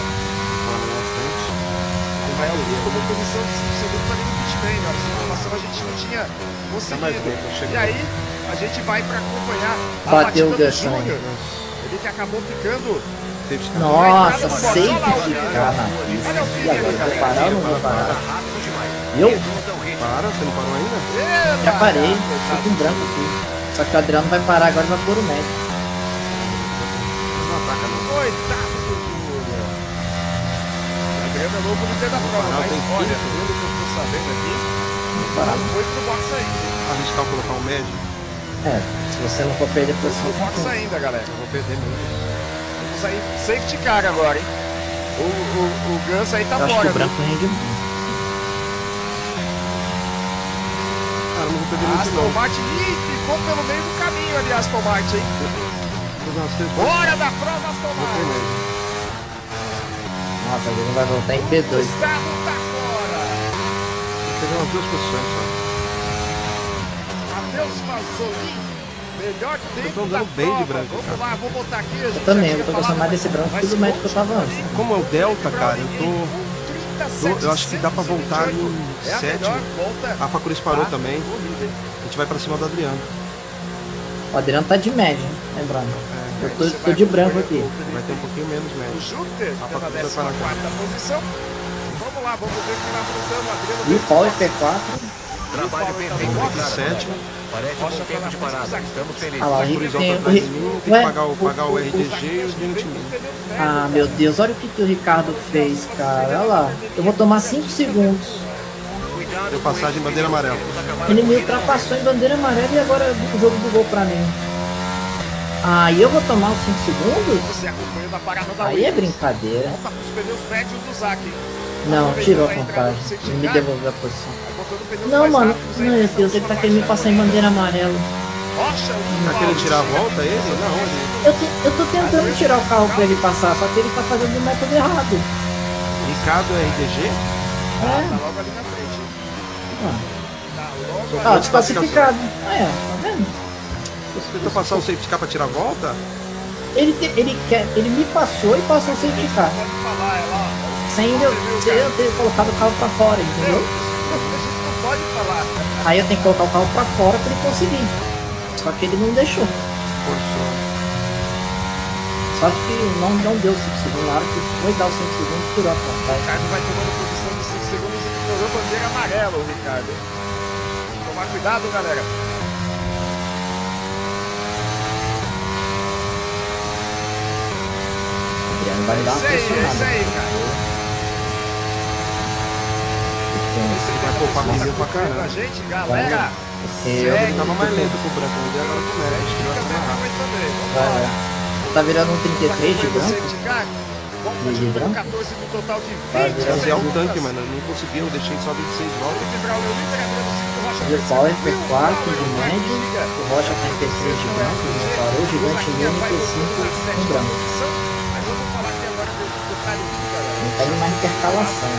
O Rael Luz tomou posição de cinco segundos ali no pit lane, na informação a gente não tinha mais conseguido. bem, chegou. E aí, a gente vai pra acompanhar a Bateu o batida do Gus Júnior. também. Ele que acabou ficando... Safety car. Nossa, Olha o safe Felipe. de carro. Olha o E Felipe agora, ali, vou galera. parar ou não vou parar? Eu? Para, você não parou ainda? Eba, Já parei. Tô coitado. com branco aqui. Só que o Adriano vai parar agora e vai pôr o médio. Não ataca não. Coitado do Júnior. O Adriano é novo no tempo da prova, Não, mas tem olha, quinto. pelo que eu tô sabendo aqui, Vou parar. não foi pro box ainda. Arriscar colocar um médio? É, se você não for perder posição, Pro box compensa. ainda, galera. Eu vou perder muito. Vamos aí, safety car agora, hein? O, o, o Gus aí tá Eu acho que fora. o branco rende muito. Cara, eu não vou perder viu? muito Aston não. Martin, ih, ficou pelo meio do caminho ali, Aston Martin, hein? Vou fazer umas três voltas. Fora da prova, Aston Vou ter Martin. médio. Nossa, ele vai voltar em P dois. Gustavo tá fora. Vou pegar umas duas posições só. Matheus Mazzolin, melhor tempo tô andando da bem de prova. branco, Vamos cara. lá, vou botar aqui. Eu também, eu tô gostando mais desse branco que do médio que eu tava antes. Como é o Delta, cara, eu tô... tô- eu acho que dá pra voltar ali em É a sétimo. melhor volta A Facuris parou da também. corrida, hein? A gente vai pra cima do Adriano. O Adriano tá de média, lembrando. É, Eu tô, tô de branco aqui. vai ter um pouquinho menos O médio. Júpiter A tá na Facuris vai décima parar quarta posição. Vamos lá, vamos ver quem vai voltando. Adriano E o Paul em P quatro. Trabalho perfeito, Ricardo. Sétimo. Parece um bom tempo de parada. Estamos felizes. Ah lá, o Rick Facuris tem. volta O atrás de Rick- mim, tem que Ué, pagar o, pagar o o- R D G e os vinte mil. Ah, meu Deus, olha o que, que o Ricardo fez, cara. Olha lá. Eu vou tomar cinco segundos. Cuidado Deu com passagem esse em bandeira pneu, amarela. vamos acabar Ele a me corrida ultrapassou em bandeira amarela e agora o jogo bugou pra mim. Ah, e eu vou tomar os cinco segundos? Você acompanhando a parada da Aí é Williams. brincadeira. Volta pros pneus médios do Zac, hein? Não, tirou a contagem. Ele me devolveu a posição. Tá botando pneus Não, mais mano. rápidos aí Meu nessa Deus, ele última tá querendo me parte passar em bandeira amarela. Rocha, o Tá querendo tirar a volta ele? Não, ele... Eu, te- eu tô tentando tirar o carro pra ele passar, só que ele tá fazendo o método errado. Ricardo R D G? Tá É. logo ali na frente. Ah, Tá logo Ó, ali. desclassificado. Ah, é, tá vendo? Você tentou passar o safety car pra tirar a volta? Ele, te- ele, quer, ele me passou e passou sem ficar. Pode falar, é lá. Sem eu, sem eu ter colocado o carro pra fora, entendeu? A gente não pode falar. Aí eu tenho que colocar o carro pra fora pra ele conseguir. Só que ele não deixou. Forçou. Só que não, não deu cinco segundos. Na hora que foi dar os cinco segundos, tirou a O contagem. Ricardo vai tomando posição de cinco segundos e estourou bandeira amarela, o Ricardo. Tomar cuidado, galera. Adriano vai dar uma É isso aí, é isso pressionada. aí, cara. Você Vai poupar pneu pra caramba. a gente, galera. Porque Eu eu tava mais lento com o branco, e agora com o médio. Acho que vai Fica ser mais bem, rápido. mas também. Vamos vai, lá. vai. Tá virando um trinta e três de Acompanha branco. você, Edgar. Vamos De para o branco? quatorze no total de Vai vinte virar Esse é o segundos. tanque, mano. Eu não consegui, eu deixei só vinte e seis voltas. Felipe Braulio, líder, Adriano Cinco, Rocha De terceiro, Power P Will quatro Power, de o quarto médio. Giga. O Rocha tá em P três de branco, já parou. O Gigante Zaquinha Mini vai P voltando cinco na com sétima branco. posição. Mas vamos falar aqui agora do detalhe aqui, galera. Não tá indo mais intercalação.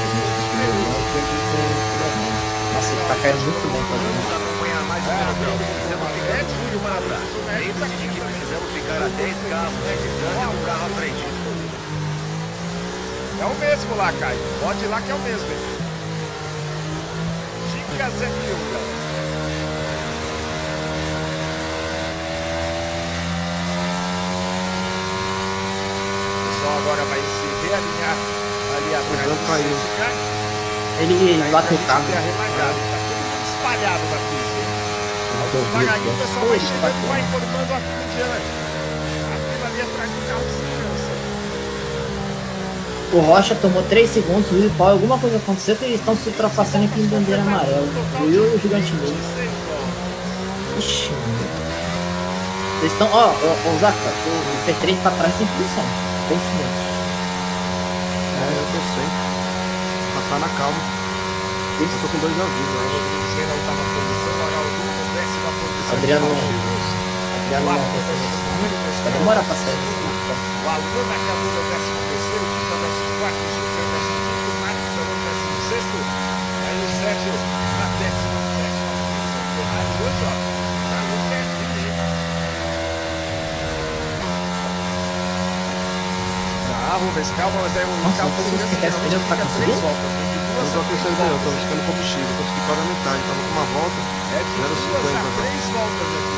Nossa, ele tá caindo muito bem pra Vamos dentro. acompanhar mais o pelotão. Estamos ficando muito para trás. Lembre-se de que precisamos ficar a dez carros de distância do carro à frente. É o mesmo lá, Caio. Pode ir lá que é o mesmo, hein? Giga Zé Mil, galera. O pessoal agora vai se realinhar ali atrás. branco do caiu. safety car. Ele bateu o Tá carro. arremangado. Tá todo mundo espalhado na pista, hein? Bateu o Devagarinho o vidro. pessoal vai Ele chegando e vai bateu. informando a fila adiante. A fila ali atrás do carro de segurança. O Rocha tomou três segundos, o Will Power, alguma coisa aconteceu que eles estão se ultrapassando aqui em bandeira amarela. O Will e o Gigante Mini. Ixi, meu. Eles estão, ó, ó, ó, Zaca, o P três pra trás tem posição. três segundos. É, eu tô sem. Passar na calma. Eu tô com dois avisos. Né? Rodrigues na oitava posição, Araldo na décima posição. Adriano, Adriano Quatro não posição, consegue. Vai demorar pra sair desse carro. O Alan acabou no décimo terceiro, o Tita décimo quarto, o Chico é décimo quinto, o Marcos é no décimo sexto, aí o Sérgio na décima sétima posição. Ferrari hoje, ó, tá no pertinho, hein? Ah, Rubens, calma, mas é um Nossa, carro não sei se que esse pneu tá fica três conseguindo. voltas, né? De Eu duas tô a três pensando, eu tô voltas. buscando combustível. Eu consegui pagar metade. Tava com uma volta. É de zero duas cinquenta a agora. três voltas aqui.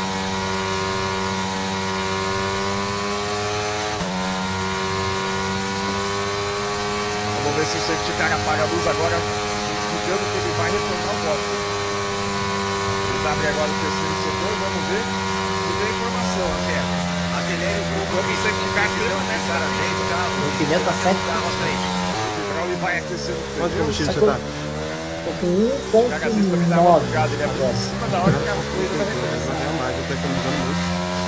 Vamos ver se o safety car apaga a luz agora, indicando que ele vai retornar o voto. Ele abre agora o terceiro setor, vamos ver se tem informação aqui. Acelere o grupo. Vamos o safety car Precisamos permanece ficar a aqui. dez carros O de pneu tá distância sete. do carro à frente. O Braulio vai aquecendo o Quanto pneu. combustível você Sacou? tá? Tô com um O ponto Gagazista me dá uma nove bugada, ele abriu em agora. cima da hora que a coisa vai Vai recomeçar. ganhar mais. Eu tô economizando muito.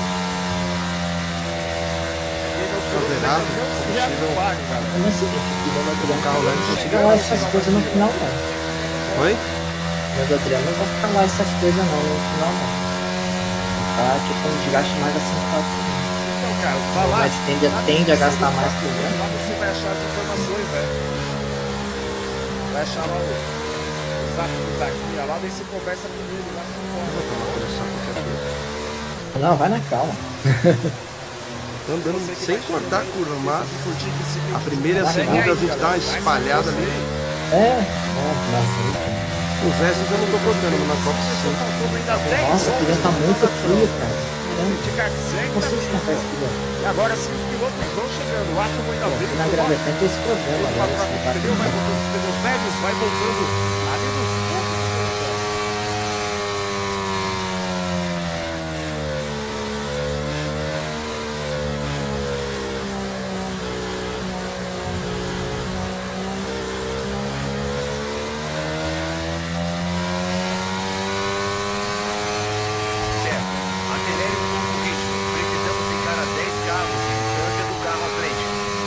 Ele não Fazer rápido, se combustível. reapaga, cara. É o seguinte, o pneu do Adriano carro leve, não não fica lá essas coisas no final, não. Oi? O pneu do Adriano não vai ficar lá essas coisas não no final, não. Tá tipo um desgaste mais acentuado. Então, cara, vai lá. Mas tende, a- tende a gastar mais que o Lá Adriano. você vai achar as informações, né? Vai achar lá o, o zap do Zaquinha lá, daí você conversa com ele lá. Vou tomar pressão qualquer coisa. Não, vai na calma. Tô andando sem cortar a curva, mas Curtir que esse a primeira e a segunda a gente dá uma espalhada ali. É, nossa, Os restos eu não tô cortando, mas na Copa sim. nossa, o pneu tá muito frio, cara. Eu não Não consigo esquentar esse pneu. E agora sim os pilotos vão chegando. O Atom ainda veio. Na Grã-Bretanha tem esse problema Ele agora. vai esse trocar o pneu, vai voltando os pneus médios, vai voltando ali nos pontos de conta. Certo. Acelere um pouco o ritmo. Precisamos ficar a dez carros de distância do carro à frente.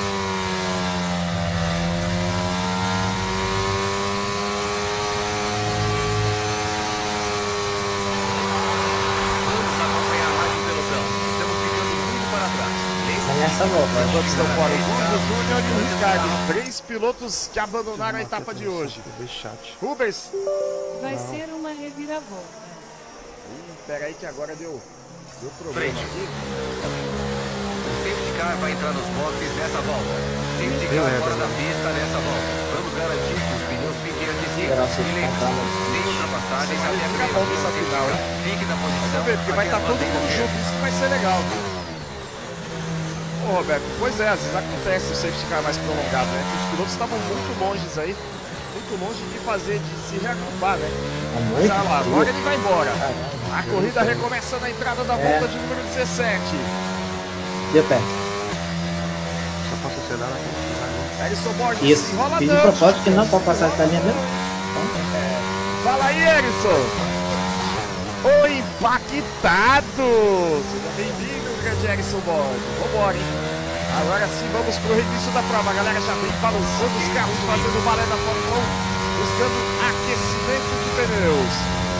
Vamos acompanhar mais o pelotão. Estamos ficando muito para trás. Só nessa volta. Os outros estão fora. O Dez Bruno carros Júnior e o de distância do Ricardo. carro à frente. Três pilotos que abandonaram a etapa de hoje. Bem chato. Rubens. Vai ser uma reviravolta. Ih, pera aí que agora deu, deu problema Frente. aqui. O safety car vai entrar nos boxes nessa volta. Safety Bem car leve, fora né? da pista nessa volta. Vamos garantir que os pneus fiquem aquecidos. Esperar você e contar, né? sem ultrapassagem, Vai até ficar bom nessa final, hein? fique na posição. Vamos ver, porque vai estar todo mundo junto, isso que vai ser legal, viu? Ô, Roberto, pois é, às vezes acontece o safety car mais prolongado, né? Que os pilotos estavam muito longe aí, muito longe de fazer, de se reagrupar, né? Mas olha lá, agora ele vai embora. A corrida recomeça na entrada da volta de número dezessete. Deu pé. Só posso acelerar aqui. Erison Borges Isso, enrola fiz de não. propósito que não pode passar essa linha mesmo. Fala aí, Erison. O impactado. Seja bem-vindo, grande Erison Borges. Vambora, hein? Agora sim, vamos pro reinício da prova. A galera já vem balançando os carros, fazendo o balé da Fórmula um, buscando aquecimento de pneus.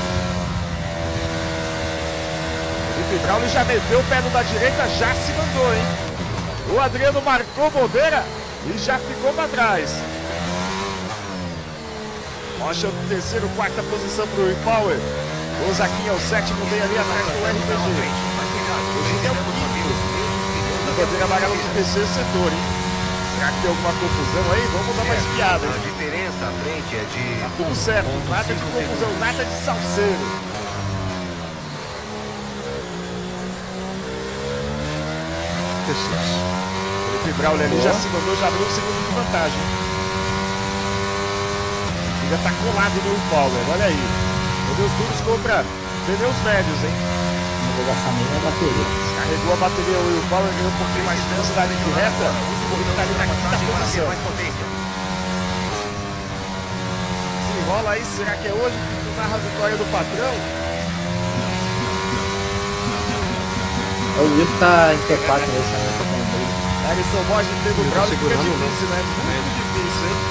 Felipe Brauli já meteu o pé no da direita, já se mandou, hein? O Adriano marcou bobeira e já ficou para trás. Rocha o terceiro, quarta posição pro Will Power. O Zaquinha é o sétimo, bem ali atrás do R P G. O Gini é o quinto. A bandeira amarela do terceiro setor, hein? Será que tem alguma confusão aí? Vamos dar uma espiada, hein? A diferença à frente é de... Tá tudo certo, nada de confusão, nada de salseiro. Felipe Brauli ali já se mandou, já abriu um segundo de vantagem. Ainda tá colado no Power, olha aí. Pneus duros contra pneus médios, hein? Vou gastar a mesma bateria. Carregou a bateria, o Will Power ganhou um pouquinho mais de velocidade de reta. Ele tá ali na quinta posição. Se enrola aí, será que é hoje que tu narra a vitória do patrão? O livro tá em T quatro nesse momento. Erison Borges teve o Brauli, fica difícil, né? Muito difícil, hein?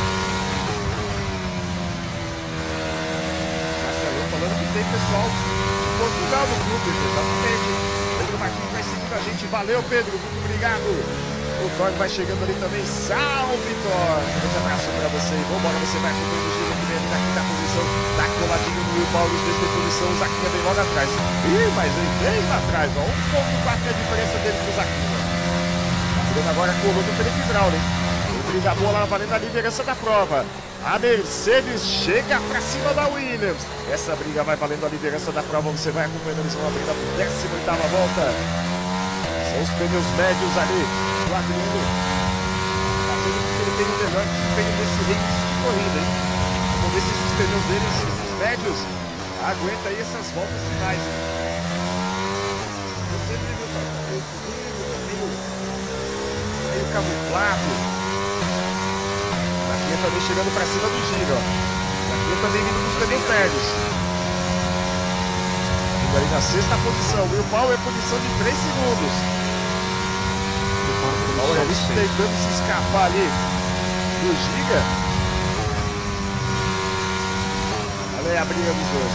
Marcelão falando que tem pessoal de Portugal no clube, exatamente. Pedro Martins vai seguindo a gente. Valeu, Pedro, muito obrigado. O Thor vai chegando ali também. Salve, Thor! Um grande abraço pra você. Vambora, você vai acompanhando o giro que vem ali na quinta posição. Tá coladinho no Will Paulo, os dois de posição. O Zaquinha vem logo atrás. Ih, mas ele vem lá atrás, ó. um ponto quatro é a diferença dele pro Zaquinha. Tirando agora a coluna do Felipe Brauli, hein? O brigador lá valendo a liderança da prova. A Mercedes chega pra cima da Williams. Essa briga vai valendo a liderança da prova. Você vai acompanhando, eles vão abrindo a décima oitava volta. São os pneus médios ali. O Adriano fazendo com que ele tenha o melhor desempenho nesse reinício de corrida, hein? Vamos ver se esses pneus deles, esses médios, aguentam aí essas voltas finais, hein? Meio camuflado. Zaquinha também chegando pra cima do giro, ó. Zaquinha também vindo com os pneus médios. Vindo ali na sexta posição. Will Power é posição de três segundos. O Power ali tentando se escapar ali do Giga. Olha aí a briga dos dois.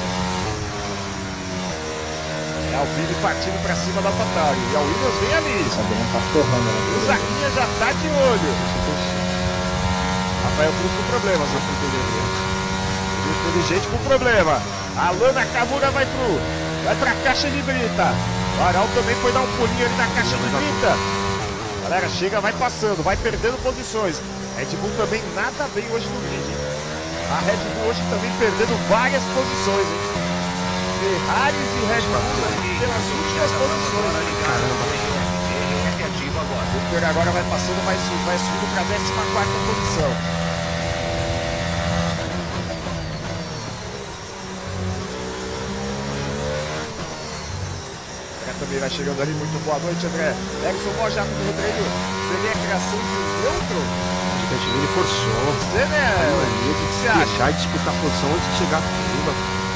É a Alpine partindo pra cima da AlphaTauri. E a Williams vem ali. Tá torrando, né? O Zaquinha já tá de olho. Rafael Cruz com problemas, eu fui inteligente com problema. A Lana Kamura vai pro. Vai pra caixa de brita. O Aral também foi dar um pulinho ali na caixa de brita. Galera, chega, vai passando, vai perdendo posições. Red Bull também nada bem hoje no grid, hein? A Red Bull hoje também perdendo várias posições, hein? Ferraris e Red Bull pelas últimas posições. Caramba. O Cooper agora vai passando, vai, vai subindo para a décima quarta posição. André também vai chegando ali, muito boa noite, André. Erison Borges no Rodrigo, seria a criação de um neutro? Acho que a Chile forçou. Você, né? O que você acha? Deixar de disputar a posição antes de chegar à curva.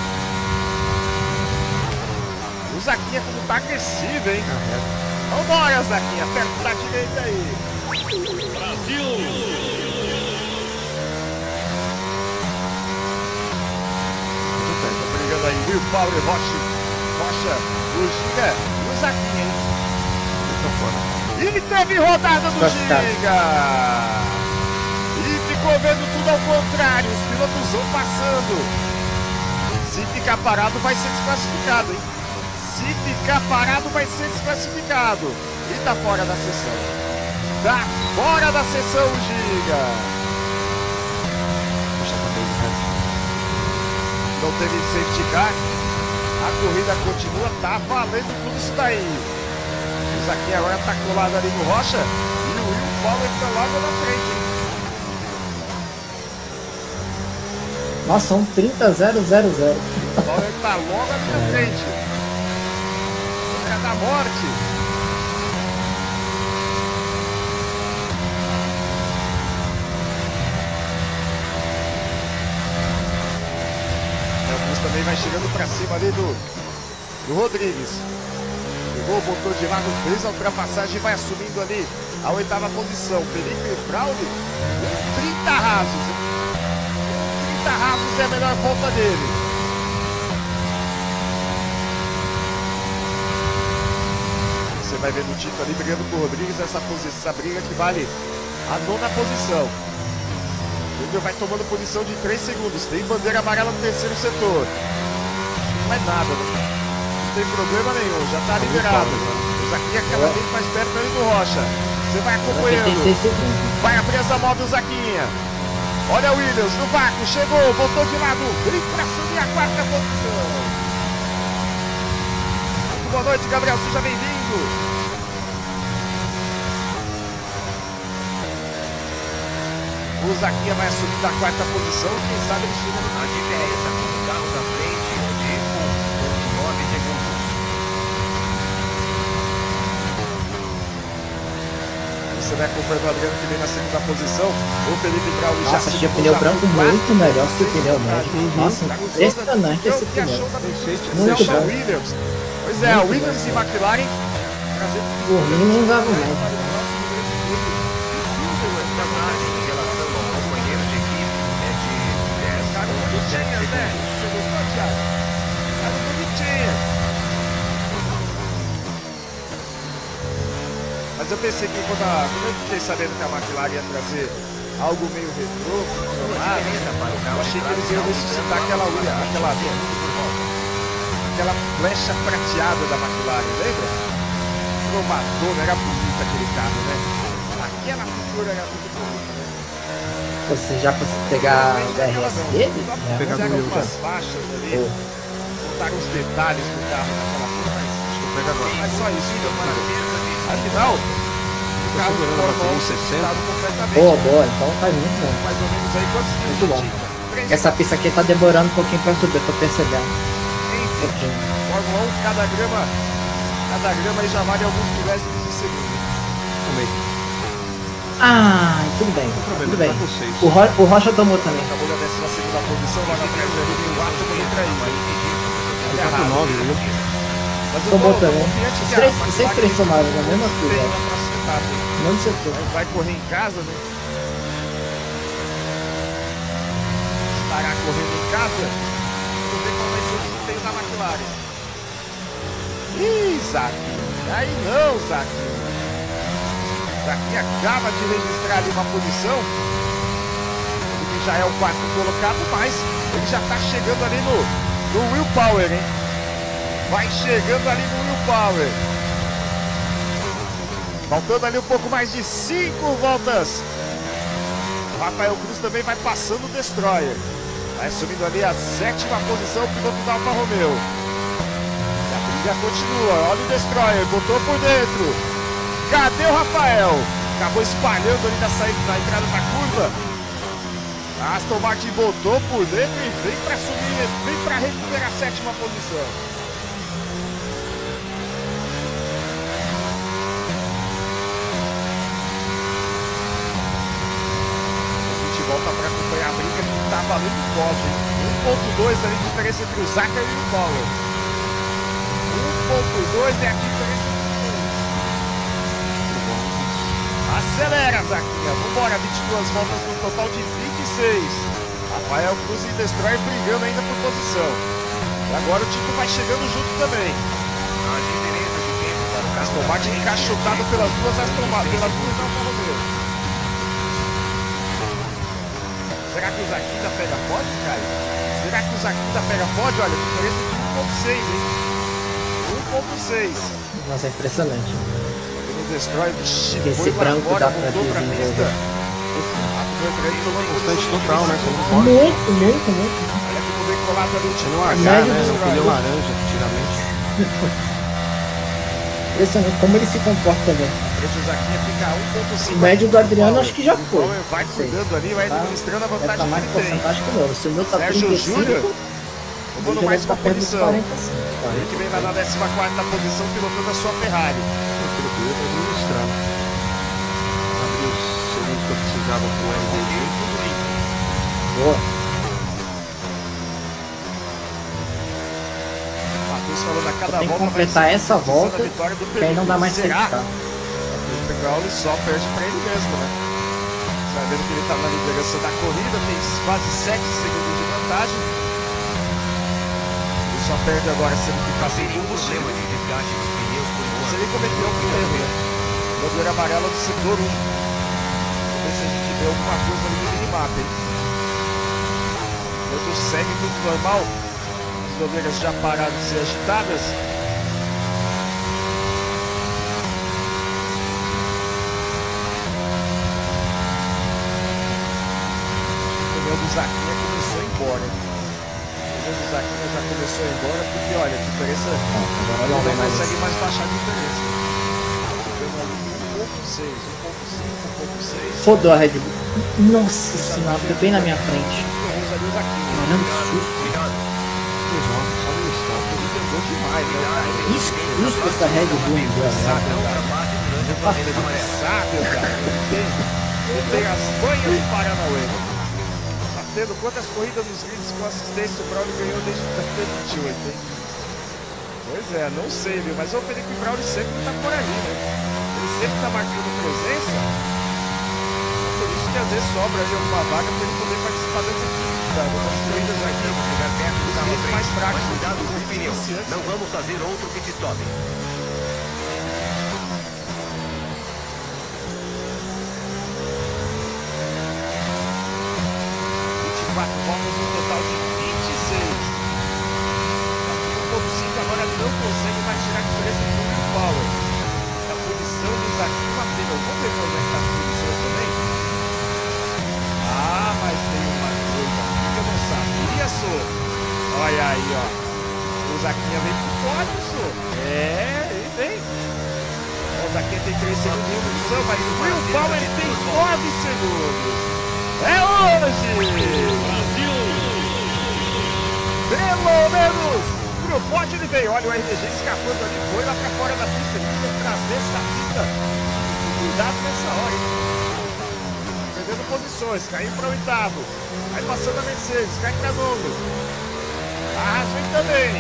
O Zaquinha como tá agressivo, hein? Vambora, Zaquinha, perto da direita aí. Brasil! Tá brigando aí, Will Power, Rocha, Rocha, o Giga e o Zaquinha, hein? E teve rodada do Giga! E ficou vendo tudo ao contrário, os pilotos vão passando. Se ficar parado vai ser desclassificado, hein? Se ficar parado vai ser desclassificado. E tá fora da sessão. Tá fora da sessão, Giga. Não teve safety car. A corrida continua, tá valendo tudo isso daí. O Zaquinha agora tá colado ali no Rocha e o Will Power tá logo na frente, hein? Nossa, um trinta zero zero zero. O Power tá logo ali na frente. É da morte. O Augusto também vai chegando pra cima ali do, do Rodrigues. Pegou, botou de lado, fez a ultrapassagem e vai assumindo ali a oitava posição. Felipe Brauli, um trinta rasos. um trinta rasos é a melhor volta dele. Você vai vendo o Tito ali brigando com o Rodrigues nessa posição, essa briga que vale a nona posição. O Júnior vai tomando posição de três segundos. Tem bandeira amarela no terceiro setor. Não é nada, né? Não tem problema nenhum, já tá liberado. Mas aqui é cada vez mais perto ali do Rocha. Você vai acompanhando. Vai abrir essa moto do Zaquinha. Olha o Williams no vácuo, chegou, voltou de lado. Vem pra subir a quarta posição. Muito boa noite, Gabriel, seja bem-vindo. O Zaquinha vai assumir da quarta posição, quem sabe ele chega no... A diferença com o carro da frente de nove segundos. Você vai acompanhando o Adriano que vem na segunda posição. O Felipe Brauli já... Nossa, achei o pneu branco muito melhor que o pneu médio. Nossa, impressionante esse pneu. Muito bom. Pois é, o Williams e McLaren... Por mim não usava mais. Mas eu pensei que quando, a, quando eu fiquei sabendo que a McLaren ia trazer algo meio retrô, eu achei que eles iam ressuscitar aquela unha, aquela, aquela flecha prateada da McLaren, lembra? Cromadona, era bonita aquele carro, né? Aquela pintura era muito bonita, né? Você já conseguiu pegar o D R S dele? É, pegar do meu, umas faixas ali, botaram os detalhes do carro naquela porra, mas acho que eu pego agora. Mas só isso, então, afinal, o carro do Fórmula um sessenta completamente. Boa, boa, então faz muito bom. Mais ou menos aí quantos muito bom. Essa pista aqui tá demorando um pouquinho pra subir, eu tô percebendo. Um pouquinho. Fórmula um, cada grama, cada grama aí já vale alguns milésimos de segundo. Também. Ah, tudo bem, tudo bem. O, Ro o Rocha tomou também. Acabou da décima segunda posição, logo atrás ali tem o quatro também entra aí. Mas é nove, viu? Tomou também. Os três, vocês três tomaram na mesma fila. Não sei o que. Vai correr em casa, né? Estará correndo em casa. Vamos ver qual vai ser o desempenho da McLaren. Ih, Zaquinha. Aí não, Zaquinha. Zaquinha acaba de registrar ali uma posição. Ele que já é o quarto colocado, mas ele já está chegando ali no, no Will Power, hein? Vai chegando ali no Will Power. Faltando ali um pouco mais de cinco voltas. O Rafael Cruz também vai passando o Destroyer. Vai assumindo ali a sétima posição, o piloto da Alfa Romeo. E a briga continua. Olha o Destroyer, botou por dentro. Cadê o Rafael? Acabou espalhando ali na saída, na entrada da curva. A Aston Martin botou por dentro e vem para subir, vem para recuperar a sétima posição. Volta para acompanhar a briga que está valendo o pódio. um ponto dois ali a diferença entre o Zachary e o Power. um ponto dois é a diferença entre os. Acelera, Zaquinha. Vambora, vinte e duas voltas no total de vinte e seis. Rafael Cruz e Destroyer brigando ainda por posição. E agora o Tito vai chegando junto também. A diferença de tempo para o Aston Martin encaixotado pelas duas Aston Martin, pelas duas Alfa Romeo. Será que o Zaquinha pega pódio, Caio? Será que o Zaquinha pega pódio? Olha, a diferença de um ponto seis, hein? um ponto seis. Nossa, é impressionante. O Destroyer, vixi, esse branco fora, dá pra desenvolver. Bastante total, né? Muito, muito, muito. Olha que o bem colado ali o É no time. H, médio né? dos No pneu jogadores. laranja, antigamente. Impressionante como ele se comporta bem. Frente o Zaquinha fica a um ponto cinco. O médio do Adriano acho que já foi. Vai Não sei. cuidando ali, vai Tá? administrando a Deve vantagem estar mais que ele tem. porcentagem que o meu. Se o meu tá Sérgio trinta e cinco, Júnior, ele tomando já mais deve estar uma perto dos posição. quarenta e cinco. Ele que vem lá na décima quarta posição, pilotando a sua Ferrari. Tranquilo, tá administrando. Abri os segundos que eu precisava com o R D G. Boa. Matheus falando a cada Tem que volta. completar vai essa precisando volta, da vitória do que aí não dá mais Será? certificado. O Petroli só perde pra ele mesmo, né? Sabendo que ele tá na liderança da corrida, tem quase sete segundos de vantagem. Ele só perde agora se ele ficar sem Teria um segundos. problema de desgaste dos pneus por um Mas ano. ele cometeu um erro, né? Bandeira amarela do setor um. Vamos ver se a gente vê alguma coisa ali no minimapa, hein? Enquanto segue tudo normal, as bandeiras já pararam de ser agitadas. O pneu do Zaquinha começou a ir embora. O pneu do Zaquinha já começou a ir embora porque, olha, a diferença... Agora Não não vem mais. consegue mais baixar a diferença. Ficando ali um ponto seis, um ponto cinco, um ponto seis. Rodou a Red Bull. Nossa senhora, foi bem na minha frente. Caramba, que susto. Só no estado. Ele andou demais, né? Isso, isso que essa Red Bull engana. Sabe, Não cara. ultrapasse durante a bandeira amarela. Sabe, cara. Ele tem, ele tem as banhas do Paranauê. Tá tendo quantas corridas nos grids com assistência o Braulio ganhou desde vinte e oito, hein? Pois é, não sei, viu? Mas o Felipe Braulio sempre tá por ali, né? Ele sempre tá marcando presença. Por isso que às vezes sobra ali alguma vaga pra ele poder participar dessa das corridas aqui. Chegar perto do Os carro à grids frente. mais fracos. Mas cuidado com o Os pneu. iniciantes. Não vamos fazer outro pit stop. vinte e quatro voltas no total de vinte e seis. um ponto cinco agora não consegue mais tirar a diferença do Will Power. A posição do Zaquinho Mateus. Vamos ver como é que tá as posições também? Ah, mas tem uma coisa que eu não sabia, Sô. Olha aí, ó. O Zaquinha vem pro pódio, Sô. É, ele vem. O Zaquinha tem três segundos, mas o Will Power tem nove segundos. É hoje! Pelo menos pro pódio ele veio. Olha o R D G escapando ali, foi lá pra fora da pista. Ele foi trazer essa pista. Cuidado nessa hora, hein? Perdendo posições, caiu para oitavo. Vai passando a Mercedes, cai pra nono. Arrasou também.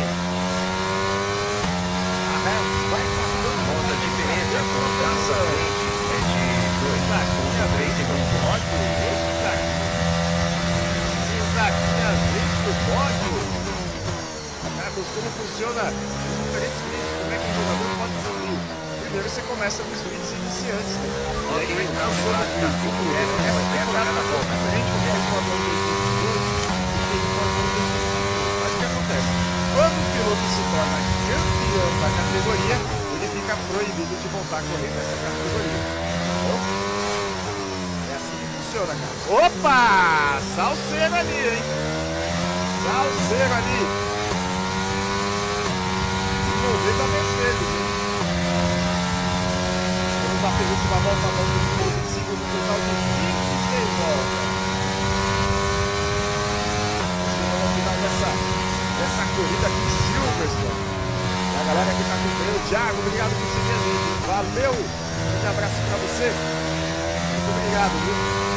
Vai passando. Ponta a diferença com o carro à frente é de dois a três segundos. Zaquinha vem pro pódio. Carlos, como funciona os diferentes grids? Como é que um jogador pode evoluir? Primeiro você começa nos grids iniciantes, né? E aí vem funciona tudo. Essa temporada tá pouco diferente do Fórmula um dois mil e vinte e dois e tem Fórmula um dois mil e vinte e um. Mas o que acontece? Quando o piloto se torna campeão da categoria, ele fica proibido de voltar a correr nessa categoria. Tá bom? É assim que funciona, cara. Opa! Salseiro ali, hein? Salseiro ali. Envolvendo a Mercedes, hein? Vamos na penúltima volta, a volta de vinte e cinco no total de vinte e seis voltas. Chegamos ao final dessa, dessa corrida aqui em Silverstone. E a galera que tá acompanhando, o Thiago, obrigado por seguir a gente. Valeu! Um abraço pra você. Muito obrigado, viu?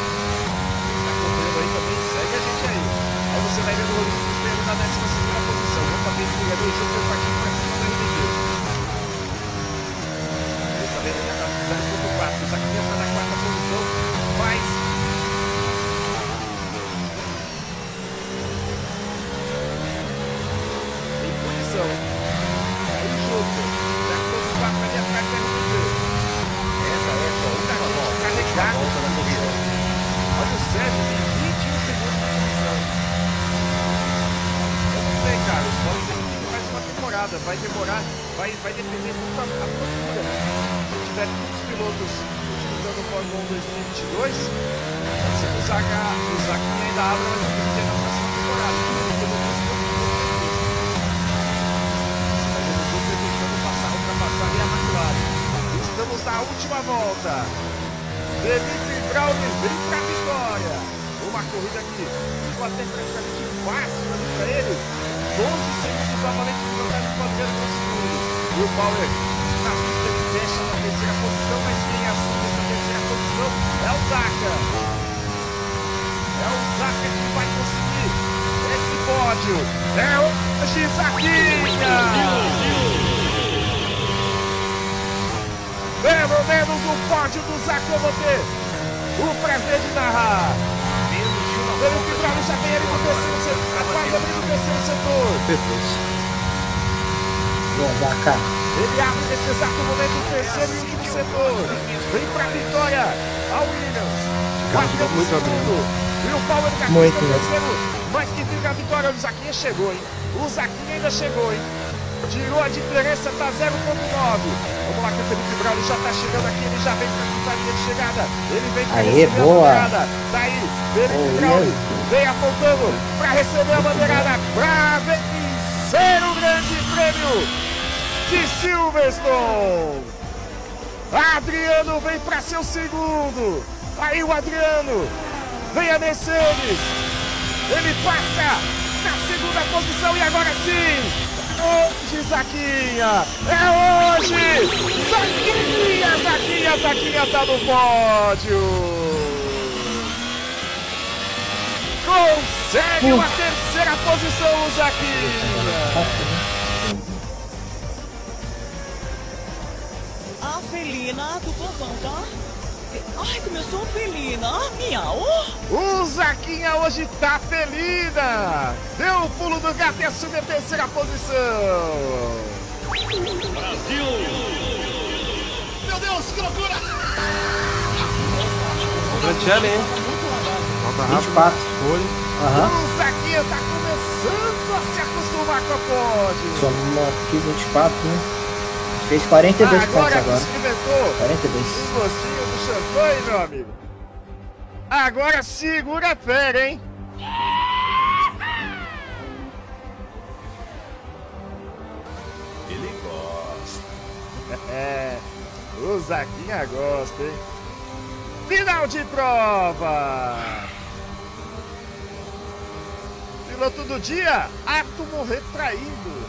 Aí também, segue a gente aí. Aí você vai ver o Rodrigo Cristiano na décima segunda posição. Vamos fazer esse jogador e super partido para cima da R D G. Ele está vendo que a zero ponto quatro. O Zaquinha está na quarta posição, mas tem condição. Aí o jogo. zero ponto quatro ali atrás da R D G. Essa é só uma volta. Carregado na corrida. Olha o Sérgio, tem vinte e um segundos de posição. Eu não sei, cara, os Paulo tem que mais uma temporada. Vai demorar, vai, vai depender muito da procura. Se tiver muitos pilotos utilizando o Fórmula um dois mil e vinte e dois, pode ser que o Zaquinha ainda abra mais um vídeo na próxima temporada. Vamos na última volta. Felipe Brauli vem pra vitória. Uma corrida aqui, ficou até praticamente fácil ali pra ele. doze segundos novamente de vantagem do Adriano no segundo. E o Power na pista ele fecha na terceira posição, mas quem assume essa terceira posição é o Zaca. É o Zaca que vai conseguir esse pódio. É o Zaquinha. Pelo menos o pódio do Zaca eu vou ter o prazer de narrar. Felipe Brauli já tem ele no terceiro setor, quase abrindo o terceiro setor. Bom, Zaca. Ele abre nesse exato momento o terceiro e último setor. Vem pra vitória a Williams. Quatro no segundo. E o Power da Muito no terceiro. Mas que fica a vitória, o Zaquinha chegou, hein? O Zaquinha ainda chegou, hein? Tirou a diferença, tá zero ponto nove. Vamos lá que o Felipe Brauli já tá chegando aqui, ele já vem pra a linha de chegada. Ele vem pra Aê, receber boa. a bandeirada. Tá aí, Felipe Oh, Brauli yeah. vem apontando pra receber a bandeirada, pra vencer o grande prêmio de Silverstone. Adriano vem para seu segundo. Aí o Adriano. Vem a Mercedes. Ele passa na segunda posição e agora sim. Hoje, Zaquinha. É hoje. Zaquinha, Zaquinha, Zaquinha tá no pódio. Consegue uma terceira posição, o Zaquinha. A felina do povão, tá? Ai, começou felina. Miau. O Zaquinha hoje tá felina. Deu o pulo do gato e assume a terceira posição. Brasil! Meu Deus, que loucura! Grande hein? Volta rápido. vinte e quatro. Foi. Aham. O Zaquinha tá começando a se acostumar com a pódio. Somou aqui vinte e quatro, né? Fez quarenta e dois pontos Agora agora. experimentou quarenta e dois. um gostinho do champanhe, meu amigo. Agora segura a fera, hein? Ele gosta. É, o Zaquinha gosta, hein? Final de prova! Piloto do dia, átomo retraído.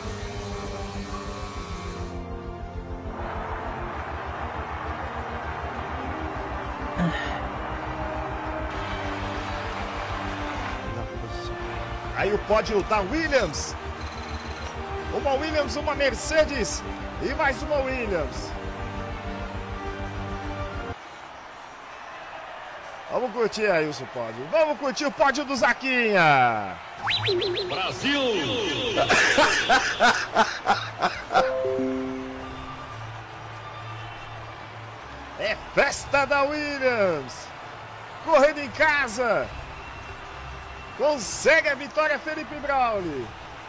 Aí o pódio da Williams. Uma Williams, uma Mercedes e mais uma Williams. Vamos curtir aí o pódio. Vamos curtir o pódio do Zaquinha. Brasil! É festa da Williams. Correndo em casa. Consegue a vitória Felipe Brauli.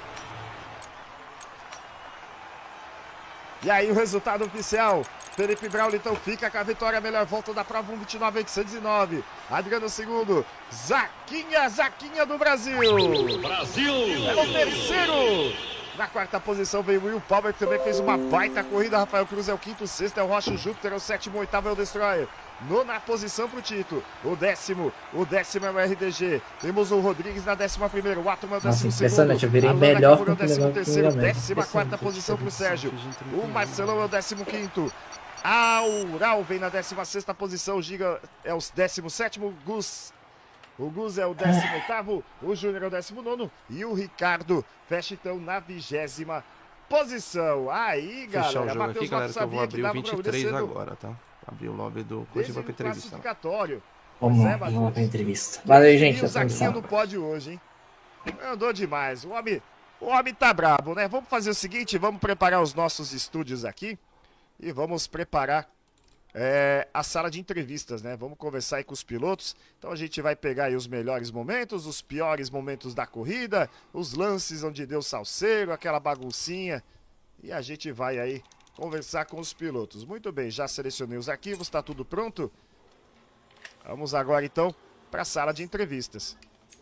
E aí o resultado oficial. Felipe Brauli então fica com a vitória, a melhor volta da prova, um vinte e nove oitocentos e nove. Adriano segundo. Zaquinha, Zaquinha do Brasil. Brasil! É o terceiro. Na quarta posição veio o Will Power, que também fez uma baita corrida. Rafael Cruz é o quinto, sexto é o Rocha Júpiter, é o sétimo, oitavo é o Destroyer. Nona posição para o Tito. O décimo, o décimo é o R D G. Temos o Rodrigues na décima primeira, o Átomo é o décimo segundo. Impressionante, eu virei Alana melhor Camuro é o com o décimo terceiro, primeiro. décima quarta posição para o Sérgio. O Marcelão é o décimo quinto. Aural vem na décima sexta posição, o Giga é o décimo sétimo, Gus. O Gus é o décimo oitavo, o Júnior é o décimo nono e o Ricardo fecha então na vigésima posição. Aí, galera, Fechar o jogo Matheus aqui, galera, que eu vou abrir o vinte e três agora. agora, tá? Abrir o lobby do coisa e vai pra entrevista. Classificatório. Vamos, Pois é, vamos Matheus. pra entrevista. Valeu, gente. E o Até Zaquinha mais. não pode hoje, hein? Andou demais. O homem, o homem tá brabo, né? Vamos fazer o seguinte, vamos preparar os nossos estúdios aqui e vamos preparar é, a sala de entrevistas, né? Vamos conversar aí com os pilotos. Então a gente vai pegar aí os melhores momentos, os piores momentos da corrida, os lances onde deu salseiro, aquela baguncinha. E a gente vai aí conversar com os pilotos. Muito bem, já selecionei os arquivos, tá tudo pronto? Vamos agora então para a sala de entrevistas.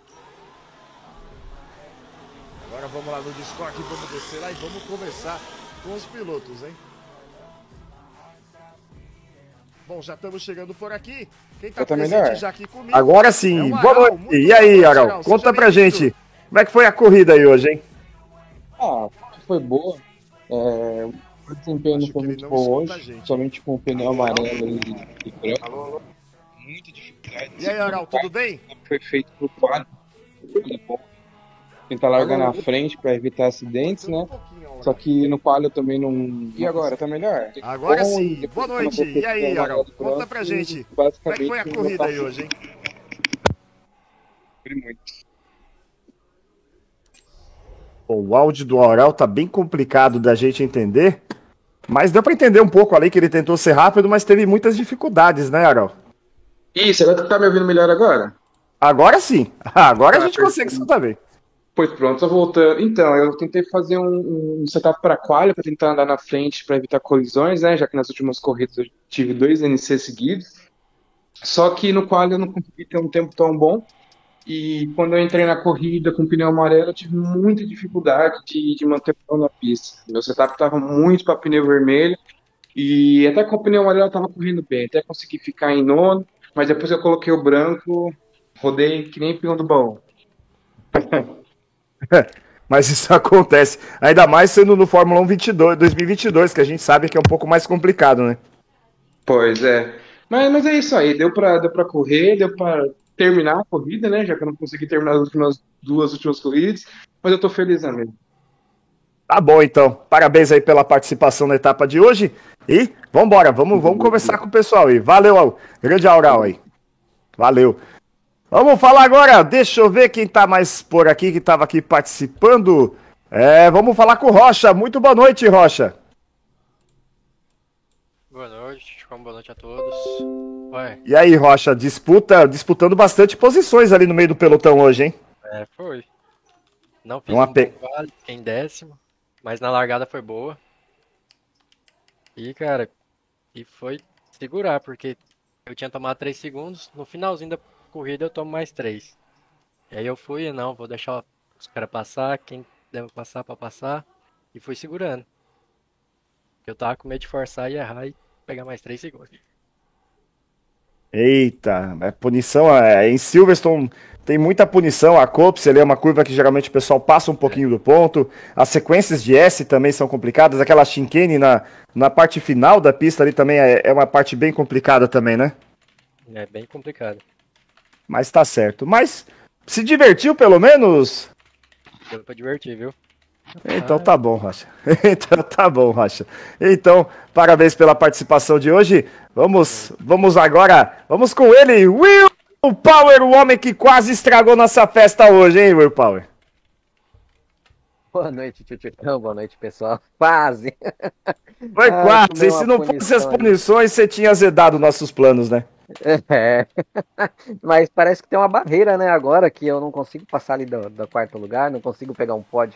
Agora vamos lá no Discord, vamos descer lá e vamos conversar com os pilotos, hein? Bom, já estamos chegando por aqui. Quem tá tá presente melhor. já aqui comigo? Agora sim, é boa Aral. noite. E aí, Aral, conta pra gente, como é que foi a corrida aí hoje, hein? Ah, foi boa. É, o desempenho não foi muito bom hoje, somente com o pneu amarelo e, e branco. Muita dificuldade. E aí, Aral, tudo bem? Foi feito pro quadro. Tentar largar na frente para evitar acidentes, né? Só que no quadro eu também não. E agora, tá melhor? Agora sim, boa noite. E aí, Aral, conta pra gente. Como é que foi a corrida aí hoje, hein? Muito. O áudio do Aral tá bem complicado da gente entender, mas deu pra entender um pouco ali que ele tentou ser rápido, mas teve muitas dificuldades, né, Aral? Isso, agora tu tá me ouvindo melhor agora? Agora sim, agora Tá, a gente consegue escutar bem. Pois pronto, tô voltando. Então, eu tentei fazer um, um setup para quali, para tentar andar na frente para evitar colisões, né? Já que nas últimas corridas eu tive dois N C seguidos. Só que no quali eu não consegui ter um tempo tão bom. E quando eu entrei na corrida com pneu amarelo, eu tive muita dificuldade de, de manter o pneu na pista. Meu setup estava muito para pneu vermelho. E até com o pneu amarelo eu estava correndo bem. Até consegui ficar em nono. Mas depois que eu coloquei o branco, rodei que nem peão do baú. Mas isso acontece, ainda mais sendo no Fórmula um vinte e dois, dois mil e vinte e dois, que a gente sabe que é um pouco mais complicado, né? Pois é. Mas, mas é isso aí, deu pra, deu pra correr, deu pra terminar a corrida, né? Já que eu não consegui terminar as últimas duas últimas corridas, mas eu tô feliz mesmo. Tá bom, então. Parabéns aí pela participação na etapa de hoje. E vambora, vamos, vamos conversar com o pessoal aí. Valeu, grande Aural aí. Valeu. Vamos falar agora, deixa eu ver quem tá mais por aqui, que tava aqui participando. É, vamos falar com o Rocha. Muito boa noite, Rocha. Boa noite, como boa noite a todos. Ué. E aí, Rocha, disputa, disputando bastante posições ali no meio do pelotão hoje, hein? É, foi. Não fiz Uma um pe... bom vale, fiquei em décimo, mas na largada foi boa. E, cara, e foi segurar, porque eu tinha tomado três segundos, no finalzinho da corrida eu tomo mais três. E aí eu fui, não, vou deixar os caras passar, quem deve passar pra passar, e fui segurando. Eu tava com medo de forçar e errar e pegar mais três segundos. Eita, é punição, é, em Silverstone tem muita punição, a Copse ali é uma curva que geralmente o pessoal passa um pouquinho é. do ponto, as sequências de S também são complicadas, aquela chicane na, na parte final da pista ali também é, é uma parte bem complicada também, né? É bem complicado. Mas tá certo. Mas se divertiu pelo menos? Deu pra divertir, viu? Então tá bom, Rocha. Então tá bom, Rocha. Então, parabéns pela participação de hoje. Vamos, vamos agora, vamos com ele, Will Power, o homem que quase estragou nossa festa hoje, hein, Will Power? Boa noite, Tchutchutão, boa noite, pessoal. Quase. Foi ah, quase, e se não fosse as punições, você tinha azedado nossos planos, né? É, mas parece que tem uma barreira, né, agora que eu não consigo passar ali do, do quarto lugar, não consigo pegar um pódio.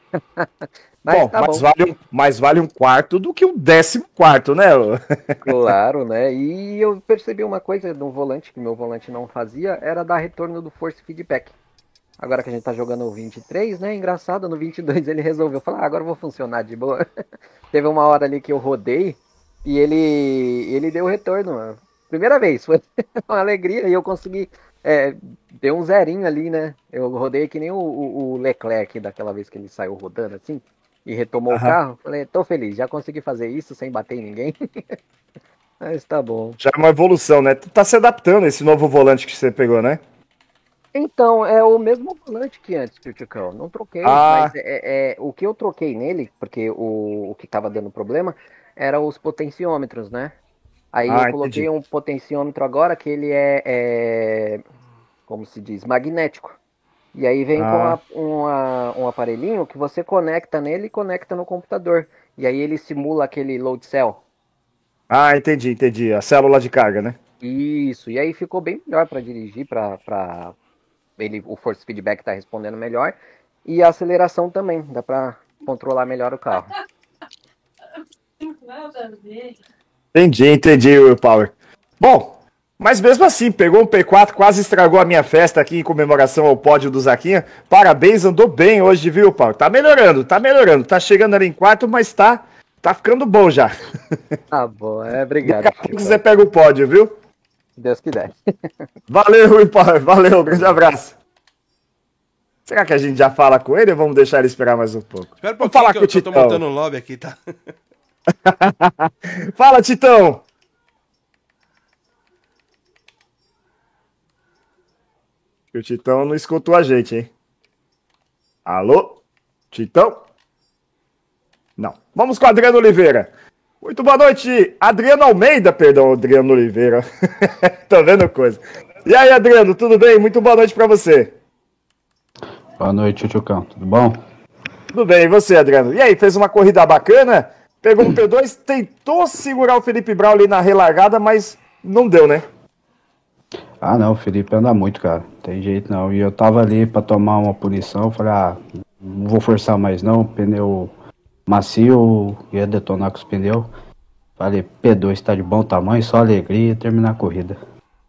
Mas bom, tá mais, bom. Vale, mais vale um quarto do que um décimo quarto, né? Claro, né? E eu percebi uma coisa no volante, que meu volante não fazia, era dar retorno do force feedback. Agora que a gente tá jogando o vinte e três, né? Engraçado, no vinte e dois ele resolveu falar, ah, agora eu vou funcionar de boa. Teve uma hora ali que eu rodei e ele, ele deu retorno, mano. Primeira vez, foi uma alegria e eu consegui, é, deu um zerinho ali, né? Eu rodei que nem o, o, o Leclerc daquela vez que ele saiu rodando assim e retomou uhum. o carro. Falei, tô feliz, já consegui fazer isso sem bater em ninguém. Mas tá bom. Já é uma evolução, né? Tu tá se adaptando a esse novo volante que você pegou, né? Então, é o mesmo volante que antes, Tchutchucão. Não troquei, ah. mas é, é, o que eu troquei nele, porque o, o que tava dando problema, era os potenciômetros, né? Aí ah, eu coloquei entendi. um potenciômetro agora que ele é, é, como se diz, magnético. E aí vem ah. com uma, uma, um aparelhinho que você conecta nele e conecta no computador. E aí ele simula aquele load cell. Ah, entendi, entendi. A célula de carga, né? Isso, e aí ficou bem melhor para dirigir, para pra... ele, o force feedback tá respondendo melhor. E a aceleração também, dá para controlar melhor o carro. Nada a ver. Entendi, entendi, Will Power. Bom, mas mesmo assim, pegou um P quatro, quase estragou a minha festa aqui em comemoração ao pódio do Zaquinha. Parabéns, andou bem hoje, viu, Power? Tá melhorando, tá melhorando. Tá chegando ali em quarto, mas tá, tá ficando bom já. Tá bom, é, obrigado. Daqui a pouco você pega o pódio, viu? Deus quiser. Valeu, Ipó, valeu, grande abraço. Será que a gente já fala com ele ou vamos deixar ele esperar mais um pouco? Espera um Vamos pouquinho falar que com eu o tô, tô Titão. montando um lobby aqui, tá? Fala, Titão! O Titão não escutou a gente, hein? Alô? Titão? Não. Vamos com o Adriano Oliveira. Muito boa noite, Adriano Almeida, perdão, Adriano Oliveira. Tô vendo coisa. E aí, Adriano, tudo bem? Muito boa noite pra você. Boa noite, Tchucão. Tudo bom? Tudo bem, e você, Adriano? E aí, fez uma corrida bacana? Pegou um P dois, tentou segurar o Felipe Brown ali na relargada, mas não deu, né? Ah, não, o Felipe anda muito, cara. Não tem jeito não. E eu tava ali pra tomar uma punição, falei, ah, não vou forçar mais não, pneu macio, ia detonar com os pneus. Falei, P dois tá de bom tamanho, só alegria e terminar a corrida.